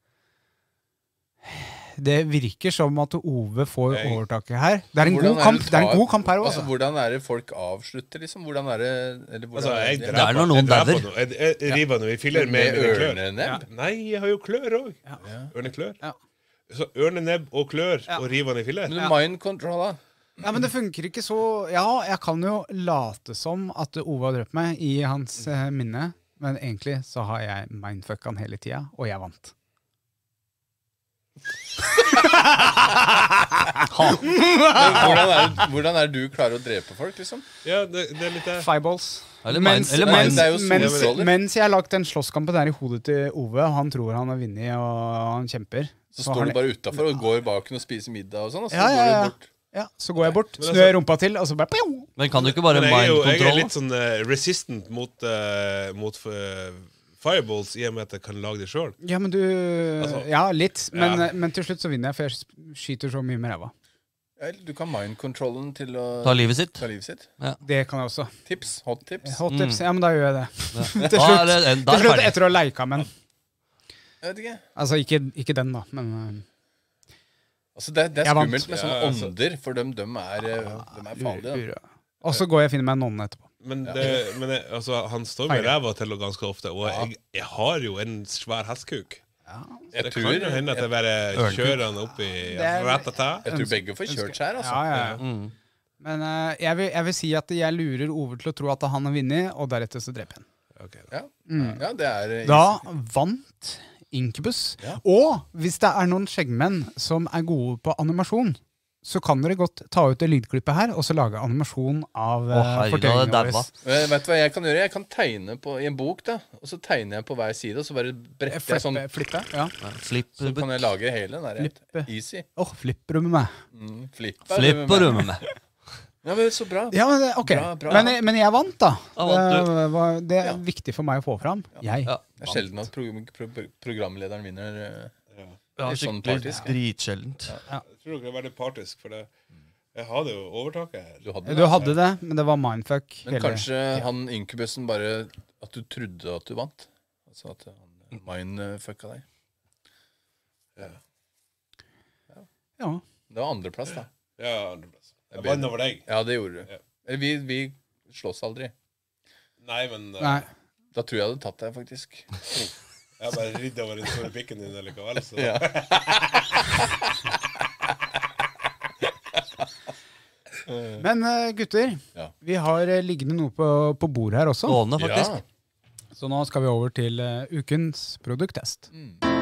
Det virker som at Ove får overtaket her. Det er en Hvordan god er kamp, det det er en god kamp her Altså, også. hvordan er det folk avslutter, liksom? Hvordan er det eller hvordan Altså, jeg det? Det er når noen dreper dadder. noe. Jeg river noe i filler med Med mine klør. ørnenebb? Nei, jeg har jo klør òg. Ørneklør. Ja. Så ørnenebb og klør og river den i filler. Men du mind control, da? Ja, men det funker ikke så... Ja, jeg kan jo late som at Ove har drept meg i hans minne, men egentlig så har jeg mindfucka han hele tida, og jeg vant. Hvordan er det du klarer å drepe folk, liksom? Ja, det er litt det. Fireballs. Eller Mens, eller mens, det er jo mens, solstråler. mens jeg har lagt den slåsskampen der i hodet til Ove, og han tror han har vunnet, og han kjemper. Så har står han- du bare utafor og går i baken og spiser middag og sånn, og så Ja, ja, går ja. du bort. Ja, så går jeg bort, Men snur jeg rumpa til, og så bare pjong! Men kan du ikke bare Men jeg er mind-kontroll? litt sånn resistant mot fireballs i og med at jeg kan lage det sjøl. Ja, men du Altså, Ja, litt. Men, ja. men til slutt så vinner jeg, for jeg skyter så mye med ræva. Ja, du kan mind controllen til å Ta livet sitt? ta livet sitt. Det kan jeg også. Tips. Hot tips. Hot tips. Ja, men da gjør jeg det. Da til er slutt, det- da er til det slutt ferdig. etter å ha leika med den. Jeg vet ikke. Altså, ikke den, da, men Altså, det er Jeg vant. skummelt med sånne Ja, altså. ånder, for de er farlige. Da. Og så går jeg og finner meg en nonne etterpå. Men altså, han står med ræva til ganske ofte, og jeg har jo en svær hestkuk. Jeg Det tror, kan jo hende at jeg bare Ørnkuk. kjører han opp i er- ratata. jeg tror begge får kjørt seg her, altså. Ja, ja, ja. Mm. Men jeg vil si at jeg lurer Ove til å tro at han har vunnet, og deretter så dreper jeg han. Ok, Ja, ja det er Da vant Incubus. Ja. Og hvis det er noen skjeggmenn som er gode på animasjon, så kan dere godt ta ut det lydklippet her, og så lage animasjon av Herregud, fortellingen det er vår. Vet du hva jeg kan gjøre? Jeg kan tegne i en bok, da. Og så tegner jeg på hver side, og så bare bretter jeg sånn. Flippe? Ja. Flipp, Så kan jeg lage hele den der. Flippe. Easy. Flipper du med meg? flipp på rommet med. Ja, men så bra. Ja, men ok. Bra. Men jeg vant, da. Ja, vant Det er viktig for meg å få fram. Jeg. Ja. Det er sjelden at programlederen vinner. Ja, Litt sånn skikkelig partisk. dritsjeldent. Jeg tror dere er veldig partisk, for jeg hadde jo overtaket her. Du hadde det, men det var mindfuck. Men kanskje han inkubusen bare at du trodde at du vant. Altså at han mindfucka deg. Ja. Det var andreplass, da. Ja, andreplass. Jeg vant over deg. Ja, det gjorde du. Ja. Eller vi slåss aldri. Nei, men Nei. Da tror jeg jeg hadde tatt deg, faktisk. jeg har bare ridd over den store pikken din likevel. Så. Ja. Men gutter, Ja. vi har liggende noe på bordet her også. Stående, faktisk. Ja. Så nå skal vi over til ukens produkttest.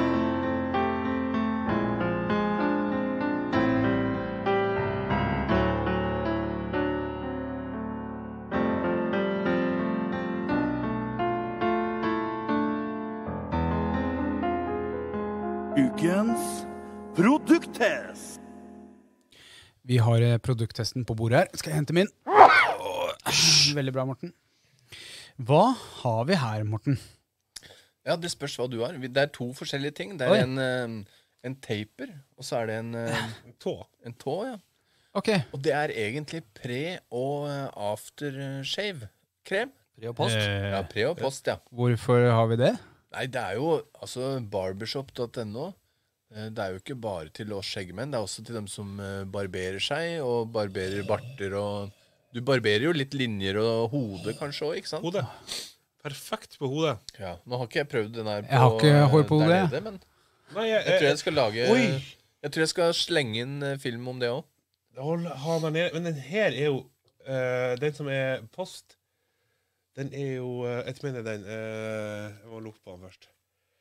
Ukens produkttest. Vi har produkttesten på bordet her. Skal jeg hente min? Veldig bra, Morten. Hva har vi her, Morten? Ja, det spørs hva du har. Det er to forskjellige ting. Det Oi. er en taper, og så er det Tå. en tå, ja. Ok, Og det er egentlig pre- og aftershave-krem. Pre og post. Ja, pre og post, ja. Hvorfor har vi det? Nei, det er jo altså barbershop.no. Det er jo ikke bare til oss skjeggmenn, det er også til dem som barberer seg, og barberer barter, og du barberer jo litt linjer og hode kanskje også, ikke sant? Hodet. Perfekt på hodet. Ja, nå har ikke jeg prøvd den her Jeg har ikke hår på der hodet, nede, men Nei, jeg tror jeg skal lage Oi! Jeg tror jeg skal slenge inn film om det også. Ha den nede. Men den her er jo den som er post. Den er jo jeg mener den jeg må lukte på den først.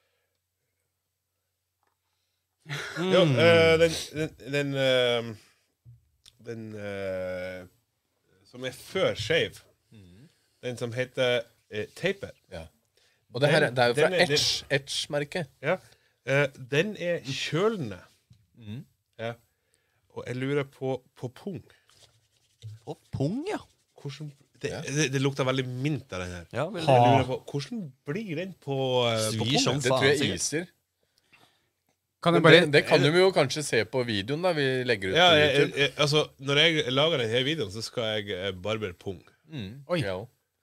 Jo, den som er før shave. Den som heter taper. Ja. Og det her det er jo fra Den er- Etch-merket. Ja. Den er kjølende. Ja. Og jeg lurer på pung. Og pung, ja. Hvordan, det lukter veldig mint av den her. Ja, vel, Jeg lurer på, hvordan blir den på Svir pungen? som Det tror jeg faen, iser. Kan jeg Men bare det kan du jo kanskje se på videoen da vi legger ut Ja, på YouTube. altså, når jeg lager denne videoen, så skal jeg barbere pung. Oi. Ja.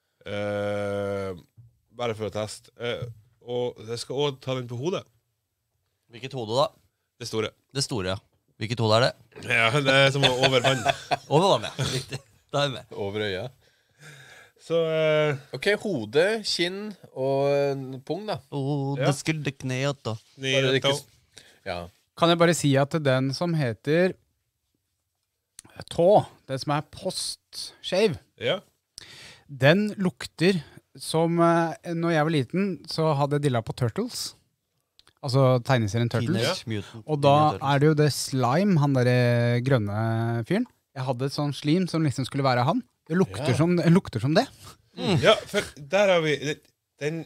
Bare for å teste. Og jeg skal også ta den på hodet. Hvilket hode da? Det store. Det store, ja. Hvilket hode er det? Ja, det er som over vann. Over vann, ja. Riktig. Da er vi med. Over øya. Så Ok, hode, kinn og pung da. Det skulle kneet da. Bare det ikke... Ja. Kan jeg bare si at den som heter tå, det som er post-shave, ja. den lukter som når jeg var liten, så hadde jeg dilla på Turtles. Altså tegneserien Turtles. Teenage Mutant Og da Ninja Turtles. er det jo det slime, han der grønne fyren. Jeg hadde et sånn slim som liksom skulle være han. Det lukter, som det. Ja, for der har vi den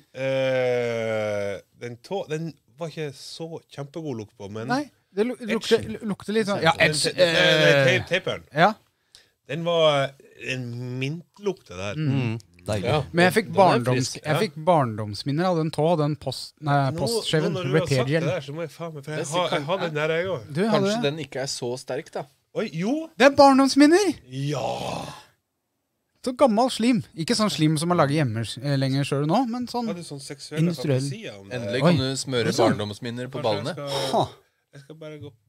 var ikke så kjempegod lukt på, men Nei, det lukter litt sånn... Ja, taperen. Ja. Den var en mintlukt der. Deilig. Ja. Men jeg fikk, Den er frisk, ja. barndomsminner av den tå, den post-shaven. Når du har sagt det der, så må jeg faen meg, for jeg har den der jeg også. Du hadde Kanskje det. den ikke er så sterk da. Oi, jo! Det er barndomsminner! Ja! Så gammel slim. Ikke sånn slim som man lager hjemme lenger selv nå, men sånn... Har du sånn seksuelle Industriell. fantasier om det? Endelig Oi. kan du smøre barndomsminner på ballene. Ha. Jeg skal bare gå.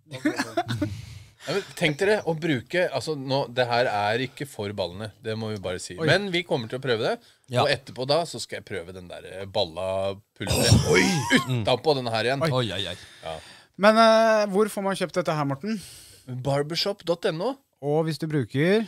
Ja, men tenk dere å bruke altså nå, det her er ikke for ballene, det må vi bare si. Men vi kommer til å prøve det. Ja. Og etterpå da så skal jeg prøve den der balla-pulveret utenpå denne her igjen. Oi, oi, oi. Men hvor får man kjøpt dette her, Morten? Barbershop.no Og hvis du bruker...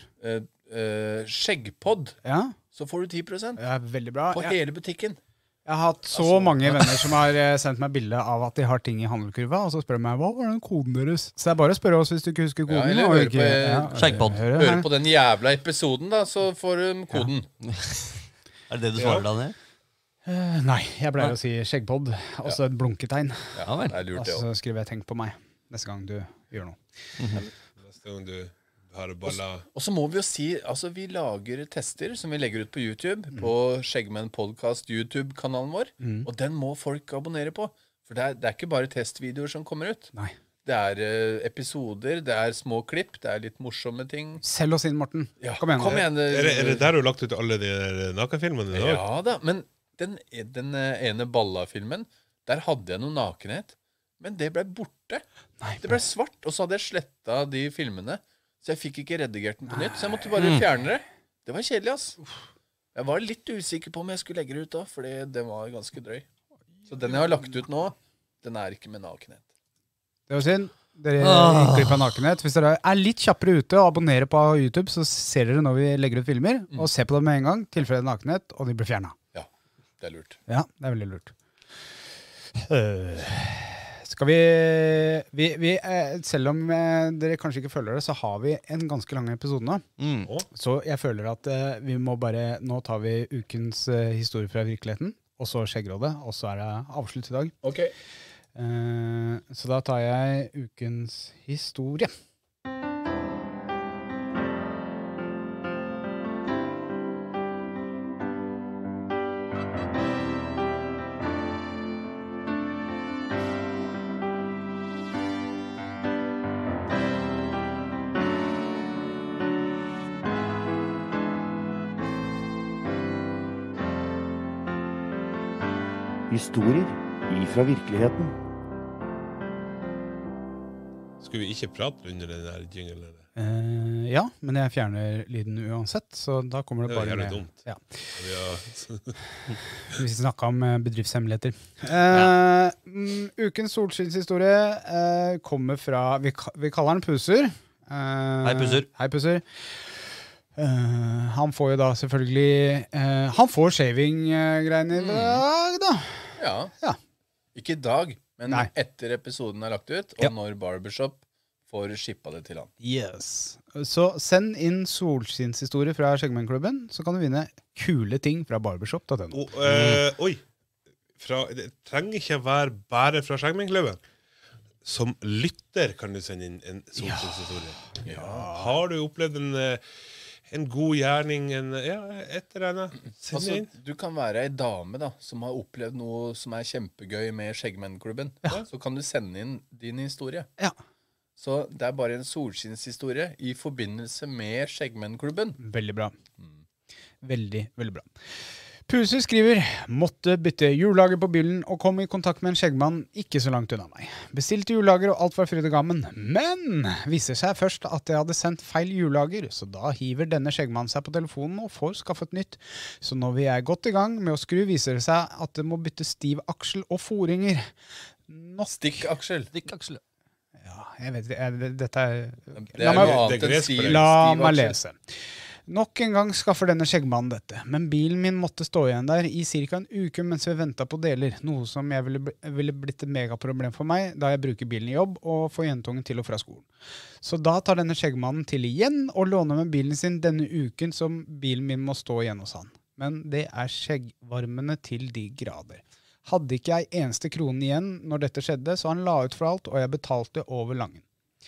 Skjeggpodd, Ja, så får du 10% det er veldig bra. på hele butikken. Jeg har hatt så mange venner som har sendt meg bilde av at de har ting i handelkurva, og så spør de meg, hva var den koden deres? Så det er bare å spørre oss hvis du ikke husker koden. eller og høre ikke- på- Skjeggpodd. Hør på den jævla episoden da, så får du koden. Er det det du svarer, Daniel? Nei, jeg pleier å si skjeggpodd, og så et blunketegn. Ja, Ja vel. det er lurt Og det også. så skriver jeg tenk på meg neste gang du gjør noe. Neste gang du har balla... Og så må vi jo si, altså vi lager tester som vi legger ut på YouTube, på Skjeggmenn Podcast YouTube-kanalen vår, og den må folk abonnere på. For det er ikke bare testvideoer som kommer ut. Nei. Det er episoder, det er små klipp, det er litt morsomme ting. Selg oss inn, Morten. Ja, Kom igjen. Er det der du har lagt ut alle de der nakenfilmene dine? Ja da, men den ene balla-filmen, der hadde jeg noe nakenhet, men det ble borte. Det ble svart, og så hadde jeg slettet de filmene, så jeg fikk ikke redigert den på nytt, så jeg måtte bare fjerne det. Det var kjedelig, ass. Jeg var litt usikker på om jeg skulle legge det ut da, fordi det var ganske drøy. Så den jeg har lagt ut nå, den er ikke med nakenhet. Det var synd. Dere gikk glipp av nakenhet. Hvis dere er litt kjappere ute og abonnerer på YouTube, så ser dere når vi legger ut filmer, og ser på dem med en gang, tilfelle nakenhet, og de blir fjernet. Ja, det er lurt. Ja, det er veldig lurt. Skal vi selv om dere kanskje ikke føler det, så har vi en ganske lang episode nå. Så jeg føler at vi må bare, nå tar vi ukens historie fra virkeligheten, og så Skjeggrådet, og så er det avslutt i dag. Ok. Så da tar jeg ukens historie. Historier ifra virkeligheten. Skulle vi ikke prate under den der jinglen? Ja, men jeg fjerner lyden uansett, så da kommer det Det var bare jævlig med. dumt. Ja. Ja. Vi snakket om bedriftshemmeligheter. Ukens solskinnshistorie kommer fra, vi kaller den Puser. Hei, Puser. Hei, Puser. Han får jo da selvfølgelig, han får shaving-greiene i dag da. Ja. Ja. Ikke i dag, men Nei. etter episoden er lagt ut, og Ja. når Barbershop får skippa det til han. Yes. Så send inn solskinnshistorie fra Skjeggmennklubben, så kan du vinne kule ting fra barbershop.no. Oi! Det trenger ikke være bare fra Skjeggmennklubben. Som lytter kan du sende inn en solskinnshistorie. Har du opplevd en en god gjerning, et eller annet. Send Altså, inn. du kan være ei dame da, som har opplevd noe som er kjempegøy med Skjeggmennklubben. Så kan du sende inn din historie. Ja. Så det er bare en solskinnshistorie i forbindelse med Skjeggmennklubben. Veldig bra. Veldig, veldig bra. Puse skriver, måtte bytte hjullager på bilen og kom i kontakt med en skjeggmann ikke så langt unna meg. Bestilte hjullager og alt var fryd og gammen, men viser seg først at jeg hadde sendt feil hjullager, så da hiver denne skjeggmannen seg på telefonen og får skaffet nytt. Så når vi er godt i gang med å skru, viser det seg at det må bytte stiv aksel og foringer. Stikkaksel. Ja, jeg vet ikke, dette er... Det er noe annet enn La meg stivaksel. lese. Nok en gang skaffer denne skjeggmannen dette, men bilen min måtte stå igjen der i cirka en uke mens vi ventet på deler, noe som jeg ville blitt et megaproblem for meg da jeg bruker bilen i jobb og får jentungen til og fra skolen. Så da tar denne skjeggmannen til igjen og låner med bilen sin denne uken som bilen min må stå igjen hos han. Men det er skjeggvarmene til de grader. Hadde ikke jeg eneste kronen igjen når dette skjedde, så han la ut for alt, og jeg betalte over langen.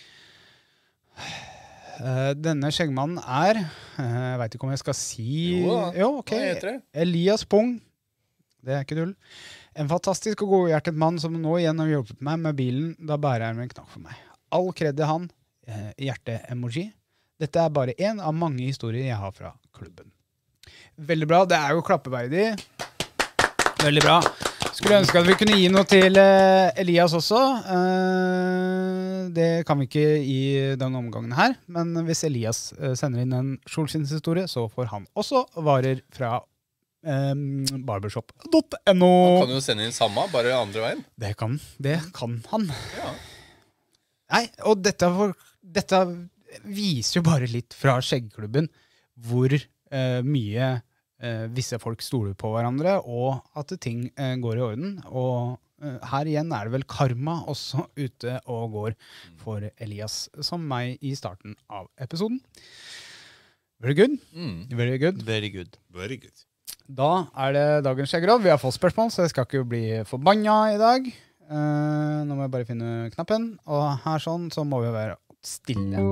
Denne skjeggmannen er, jeg vet ikke om jeg skal si... Jo, ok. hva heter det? Elias Pung. Det er ikke tull. En fantastisk og godhjertet mann som nå igjen har hjulpet meg med bilen, da bærearmen knakk for meg. All kred til han, hjerte-emoji. Dette er bare en av mange historier jeg har fra klubben. Veldig bra, det er jo klappeverdig. Veldig bra. Skulle ønske at vi kunne gi noe til Elias også. Det kan vi ikke i denne omgangen her. Men hvis Elias sender inn en solskinnshistorie, så får han også varer fra barbershop.no. Han kan jo sende inn samme, bare andre veien. Det kan han. Ja. Nei, og dette viser jo bare litt fra Skjeggklubben hvor mye visse folk stoler på hverandre, og at ting går i orden. Og her igjen er det vel karma også ute og går for Elias, som meg i starten av episoden. Very good. Very good. Very good. Very good. Da er det dagens skjeggeråd. Vi har fått spørsmål, så jeg skal ikke bli forbanna i dag. Nå må jeg bare finne knappen. Og her sånn, så må vi være stille.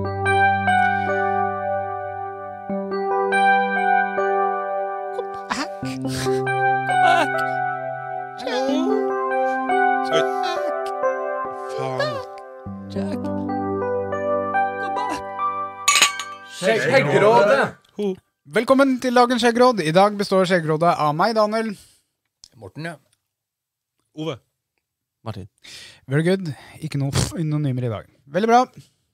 Skjeggrådet! Velkommen til dagens skjeggråd. I dag består skjeggrådet av meg, Daniel. Morten, ja. Ove. Martin. Very good. Ikke noe anonymer i dag. Veldig bra.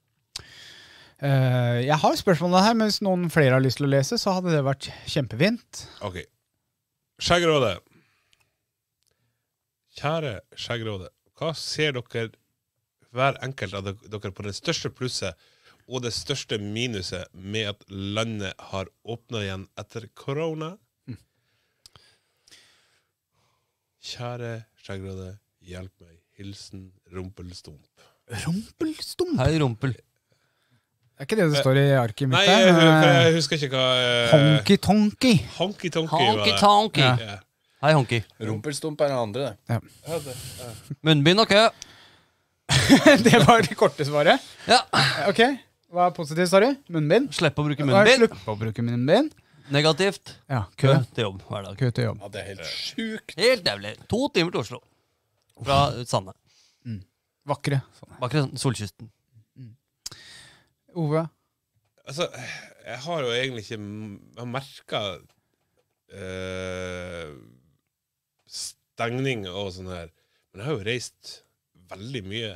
Jeg har spørsmålet her, men hvis noen flere har lyst til å lese, så hadde det vært kjempefint. Ok. Skjeggrådet. Kjære Skjeggrådet, hva ser dere hver enkelt av dere på det største plusset og det største minuset med at landet har åpnet igjen etter korona? Kjære Skjeggrådet, hjelp meg. Hilsen Rumpelstump. Rumpelstump? Hei, rumpel. Er ikke det det står i arket mitt Nei, der? jeg husker ikke hva... Honky-tonky. Honky-tonky var det. Honky-tonky. Ja. Hei, honky. Rumpelstump er den andre, det. Munnbind og kø. Det var det korte svaret. Ja. Ok, hva er positivt, sorry? Munnbind? Slipp å bruke Hva er munnbind. slutt på å bruke munnbind? Negativt. Ja, Kø kø. til jobb hver dag. Kø til jobb. Ja, det er helt sjukt. Helt jævlig. 2 timer til Oslo. Fra Sande. Vakre. Sånn. Bakre solkysten. Ove? Altså, jeg har jo egentlig ikke merket stengning og sånn her. Men jeg har jo reist veldig mye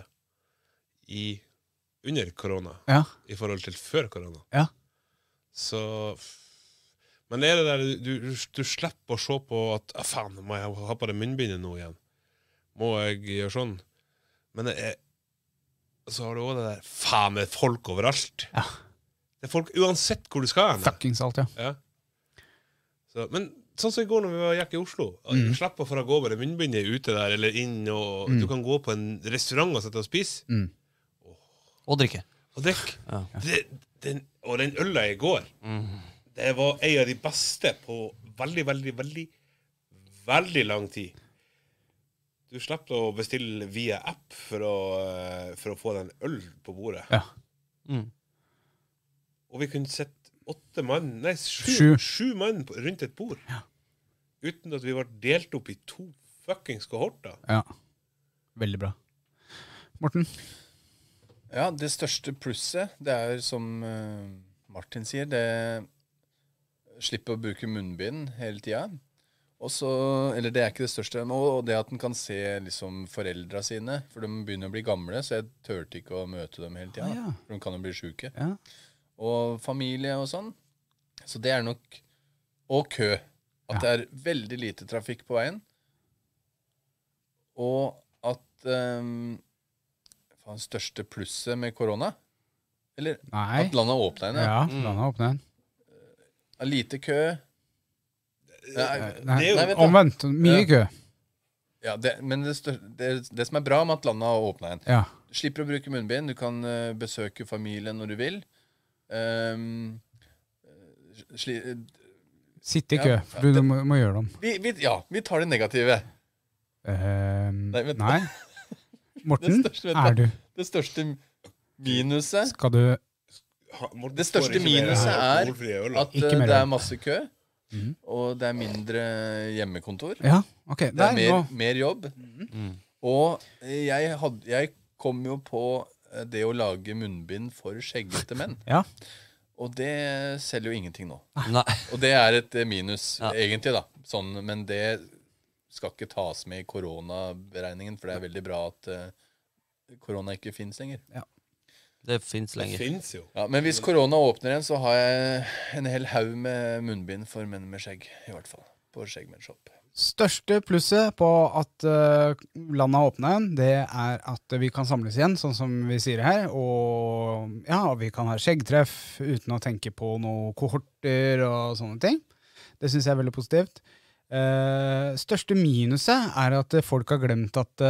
under korona, Ja. i forhold til før korona. Ja. Så... Men det er det der, du slipper å se på at, faen, må jeg ha på det munnbindet nå igjen? Må jeg gjøre sånn? Men så har du også det der, faen, det er folk overalt. Ja. Det er folk uansett hvor du skal hen. Fuckings alt, ja. Ja. Så, men sånn som i går når vi gikk i Oslo, slapp å få gå med det munnbindet ute der, eller inn, og du kan gå på en restaurant og sette og spise. Og drikke. Og drikk. Ja. Og den øla i går, det var en av de beste på veldig, veldig, veldig, veldig lang tid. Du slipper å bestille via app for å få den øl på bordet. Ja. Og vi kunne sett 8 mann, nei, 7. 7 mann rundt et bord. Uten at vi var delt opp i 2 fuckings kohorter. Ja. Veldig bra. Morten? Ja, det største plusset, det er som Martin sier, det slipper å bruke munnbind hele tiden. Også, eller det er ikke det største, og det at den kan se liksom foreldra sine, for de begynner å bli gamle, så jeg tørte ikke å møte dem hele tiden, ja. for de kan jo bli syke. Ja. Og familie og sånn. Så det er nok, og kø, at det er veldig lite trafikk på veien, og at faen, største plusset med korona, eller Nei. at landet åpnet igjen. Ja, landet åpnet igjen. Lite kø. Nei, det er jo- omvendt. Mye kø. Ja, men det som er bra med at landet har åpnet igjen. Ja. Du slipper å bruke munnbind, du kan besøke familien når du vil. Sitte i kø, for du må gjøre dem. Vi tar det negative. Nei. Morten, er du? Det største minuset Skal du Det største minuset er at Ikke mer det er øl. masse kø, og det er mindre hjemmekontor. Ja, ok. Det er nå. mer jobb. Og jeg kom jo på det å lage munnbind for skjeggete menn. Ja. Og det selger jo ingenting nå. Nei. Og det er et minus, Ja. egentlig, da. Sånn, men det skal ikke tas med i koronaberegningen, for det er veldig bra at korona ikke finnes lenger. Det fins Det lenger. finnes jo. Ja, men hvis korona åpner igjen, så har jeg en hel haug med munnbind for menn med skjegg, i hvert fall. På Skjeggmennshop. Største plusset på at landet har åpnet igjen, det er at vi kan samles igjen, sånn som vi sier her. Og ja, vi kan ha skjeggtreff uten å tenke på noen kohorter og sånne ting. Det synes jeg er veldig positivt. Største minuset er at folk har glemt at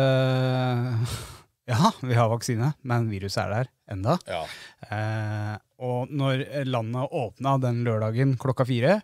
ja, vi har vaksine, men viruset er der enda. Ja. Og når landet åpna den lørdagen klokka 4,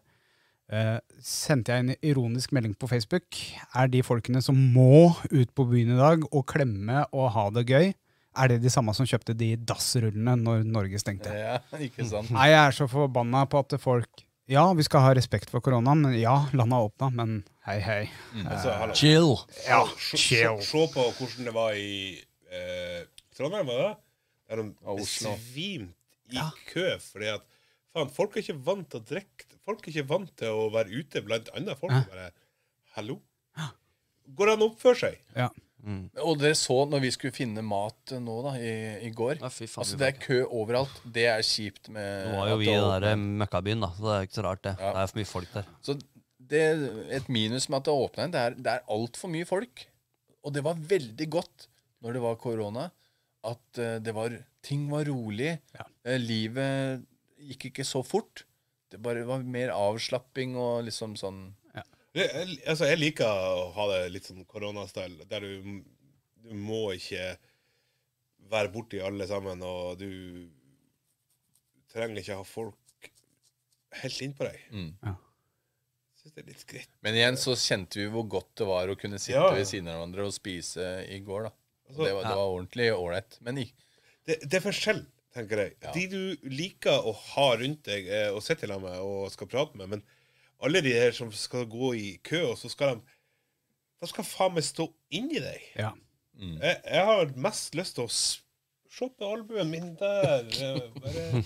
sendte jeg en ironisk melding på Facebook. Er de folkene som må ut på byen i dag og klemme og ha det gøy, er det de samme som kjøpte de dassrullene når Norge stengte? Ja, ikke sant? Nei, jeg er så forbanna på at folk... Ja, vi skal ha respekt for koronaen, men ja, landet har åpnet, men hei, hei. Altså, hallo. Chill. Ja, Se på hvordan det var i Trondheim, var det? Der de Oslo. svimt i kø, fordi at faen, folk er ikke vant til å drikke. Folk er ikke vant til å være ute blant andre folk. Bare, hallo? Går han opp for seg? Ja. Og dere så når vi skulle finne mat nå da, i går. Ja, fy faen, Altså, det er kø overalt. Det er kjipt med Nå var jo at vi i det den åpner. der møkkabyen, da, så det er ikke så rart, det. Ja. Det er for mye folk der. Så et minus med at det åpner igjen, det er alt for mye folk. Og det var veldig godt når det var korona, at ting var rolig. Livet gikk ikke så fort. Det bare var mer avslapping og liksom sånn. Jeg liker å ha det litt sånn koronastyle, der du må ikke være borti alle sammen, og du trenger ikke ha folk helt inn på deg. Ja. Jeg synes det er litt greit. Men igjen så kjente vi hvor godt det var å kunne sitte Ja. ved siden av hverandre og spise i går da. Og Altså, det var ordentlig ålreit. Men Det er forskjell, tenker jeg. Ja. De du liker å ha rundt deg og sitte sammen med og skal prate med, men alle de her som skal gå i kø, og så skal de skal faen meg stå inni deg. Ja. Jeg har mest lyst til å se på albuen min der. Bare,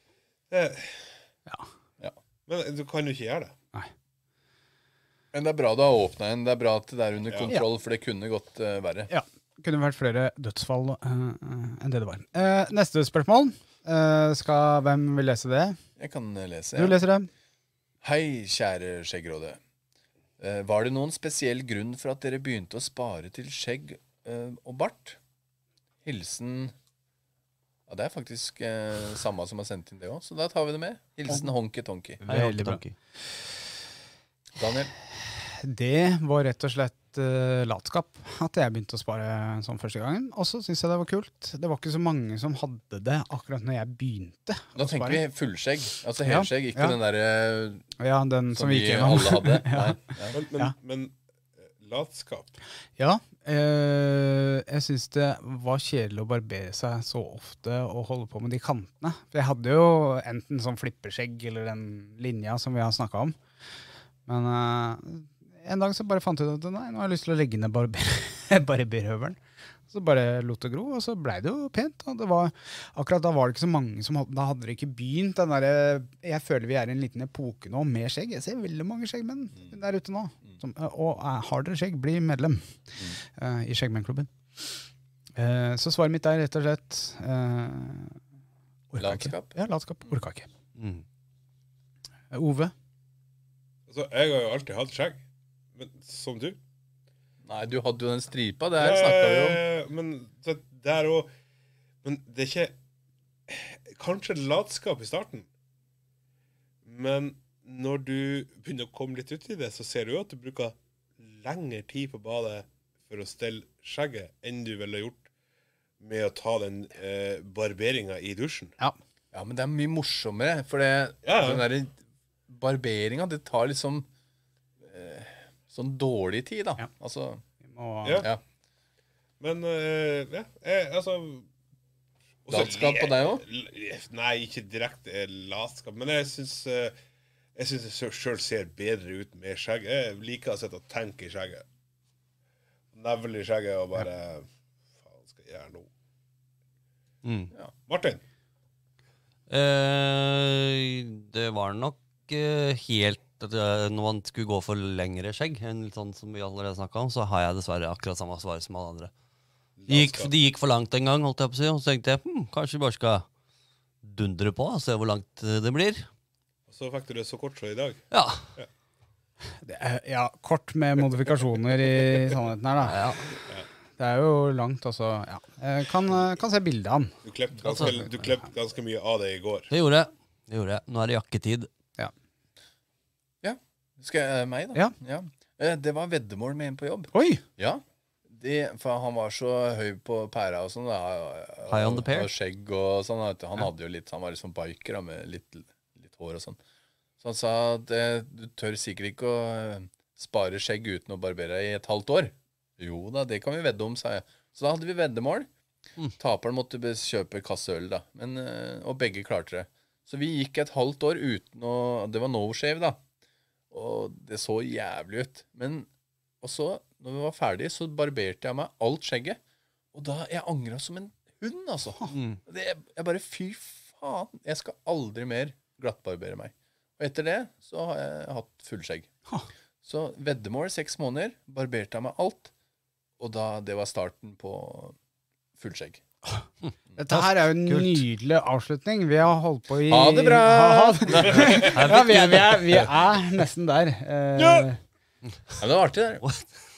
Ja. Men du kan jo ikke gjøre det. Men det er bra det har åpnet igjen. Det er bra at det er under kontroll, for det kunne gått verre. Ja. Kunne vært flere dødsfall enn det det var. Neste spørsmål. Hvem vil lese det? Jeg kan lese. Du leser det. Hei, kjære skjeggråde. Var det noen spesiell grunn for at dere begynte å spare til skjegg og bart? Hilsen... Ja, det er faktisk samme som har sendt inn det også, så da tar vi det med. Hilsen Honky Tonky. Veldig bra. Daniel? Det var rett og slett latskap at jeg begynte å spare sånn første gangen. Og så synes jeg det var kult. Det var ikke så mange som hadde det akkurat når jeg begynte. Da å tenker spare. vi fullskjegg. Altså helskjegg, ikke Ja. den der Ja, den som vi vi gikk gjennom. alle hadde. Ja. Nei. Ja. Men latskap. Ja, jeg synes det var kjedelig å barbere seg så ofte og holde på med de kantene. For jeg hadde jo enten sånn flipperskjegg eller den linja som vi har snakket om. Men en dag så bare fant jeg ut at nei, nå har jeg lyst til å legge ned barberhøvelen. Så bare lot det gro, og så ble det jo pent. Og det var, akkurat da var det ikke så mange som hadde, da hadde det ikke begynt den der, jeg føler vi er i en liten epoke nå med skjegg. Jeg ser veldig mange skjeggmenn der ute nå. Og har dere skjegg, bli medlem i Skjeggmennklubben. Så svaret mitt er rett og slett latskap. Ja, latskap. Orka ikke. Ove? Altså, jeg har jo alltid hatt skjegg, men som du. Nei, du hadde jo den stripa, det her snakket vi om. Men det er jo, men det er ikke, kanskje latskap i starten, men når du begynner å komme litt ut i det, så ser du jo at du bruker lengre tid på badet for å stelle skjegget enn du ville gjort med å ta den barberingen i dusjen. Ja. Ja, men det er mye morsommere, for det, den der barberingen, det tar liksom sånn dårlig tid, da. Ja. Altså, ja. Men, altså... Latskap på deg også? Nei, ikke direkte latskap, men jeg synes jeg selv ser bedre ut med skjegg. Jeg liker å sette og tenke i skjegget. Nevle i skjegget og bare, faen skal jeg gjøre nå? Ja. Martin? Det var nok helt når man skulle gå for lengre skjegg enn litt sånn som vi allerede snakket om, så har jeg dessverre akkurat samme svar som alle andre. De gikk for langt en gang, holdt jeg på å si, og så tenkte jeg, kanskje vi bare skal dundre på og se hvor langt det blir. Og så fikk du det så kort så i dag. Ja. Ja, kort med modifikasjoner i sannheten her da. Ja. Det er jo langt, altså, ja. Jeg kan se bildet av han. Du kleppte ganske mye av det i går. Det gjorde jeg. Nå er det jakketid. Skal jeg meg da? Ja. Det var veddemål med en på jobb. Oi! Ja. For han var så høy på pæra og sånn. High on the pair. Og skjegg og sånn. Han hadde jo litt, han var liksom biker da, med litt hår og sånn. Så han sa at du tør sikkert ikke å spare skjegg uten å barbere deg i et halvt år. Jo da, det kan vi vedde om, sa jeg. Så da hadde vi veddemål. Taperen måtte kjøpe kasse øl da. Og begge klarte det. Så vi gikk et halvt år uten å... Det var no shave da. Og det så jævlig ut. Og så, når vi var ferdige, så barberte jeg meg alt skjegget. Og da, jeg angret som en hund, altså. Jeg bare, fy faen, jeg skal aldri mer glattbarbere meg. Og etter det, så har jeg hatt full skjegg. Så veddemål 6 måneder, barberte jeg meg alt. Og da, det var starten på full skjegg. Dette her er jo en nydelig avslutning. Vi har holdt på i... Ha det bra! Ja, vi er nesten der. Ja, det var artig der.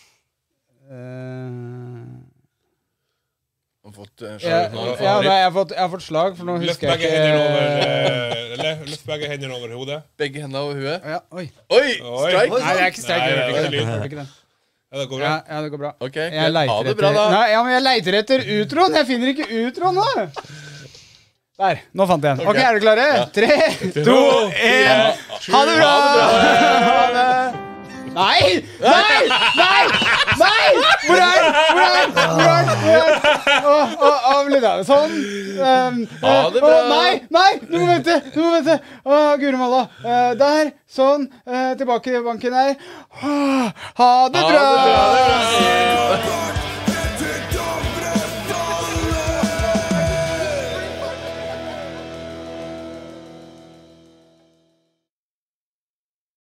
Jeg har fått slag, for nå husker jeg ikke... Løft begge hendene over hodet. Begge hendene over huet. Ja, oi. Oi, streik! Nei, det er ikke streik. Jeg hørte ikke den. Ja, det går bra. Ja, det går bra. Ok, ha det bra da. Nei, ja, men jeg leiter etter utroen. Jeg finner ikke utroen nå. Der, nå fant jeg den. Ok, er du klare? 3, 2, 1. Ha det bra! Ha det! Nei! Hvor er den? Sånn. Ha det bra! Nei, du må vente. Guri malla. Der, sånn. Tilbake i banken her. Ha det bra!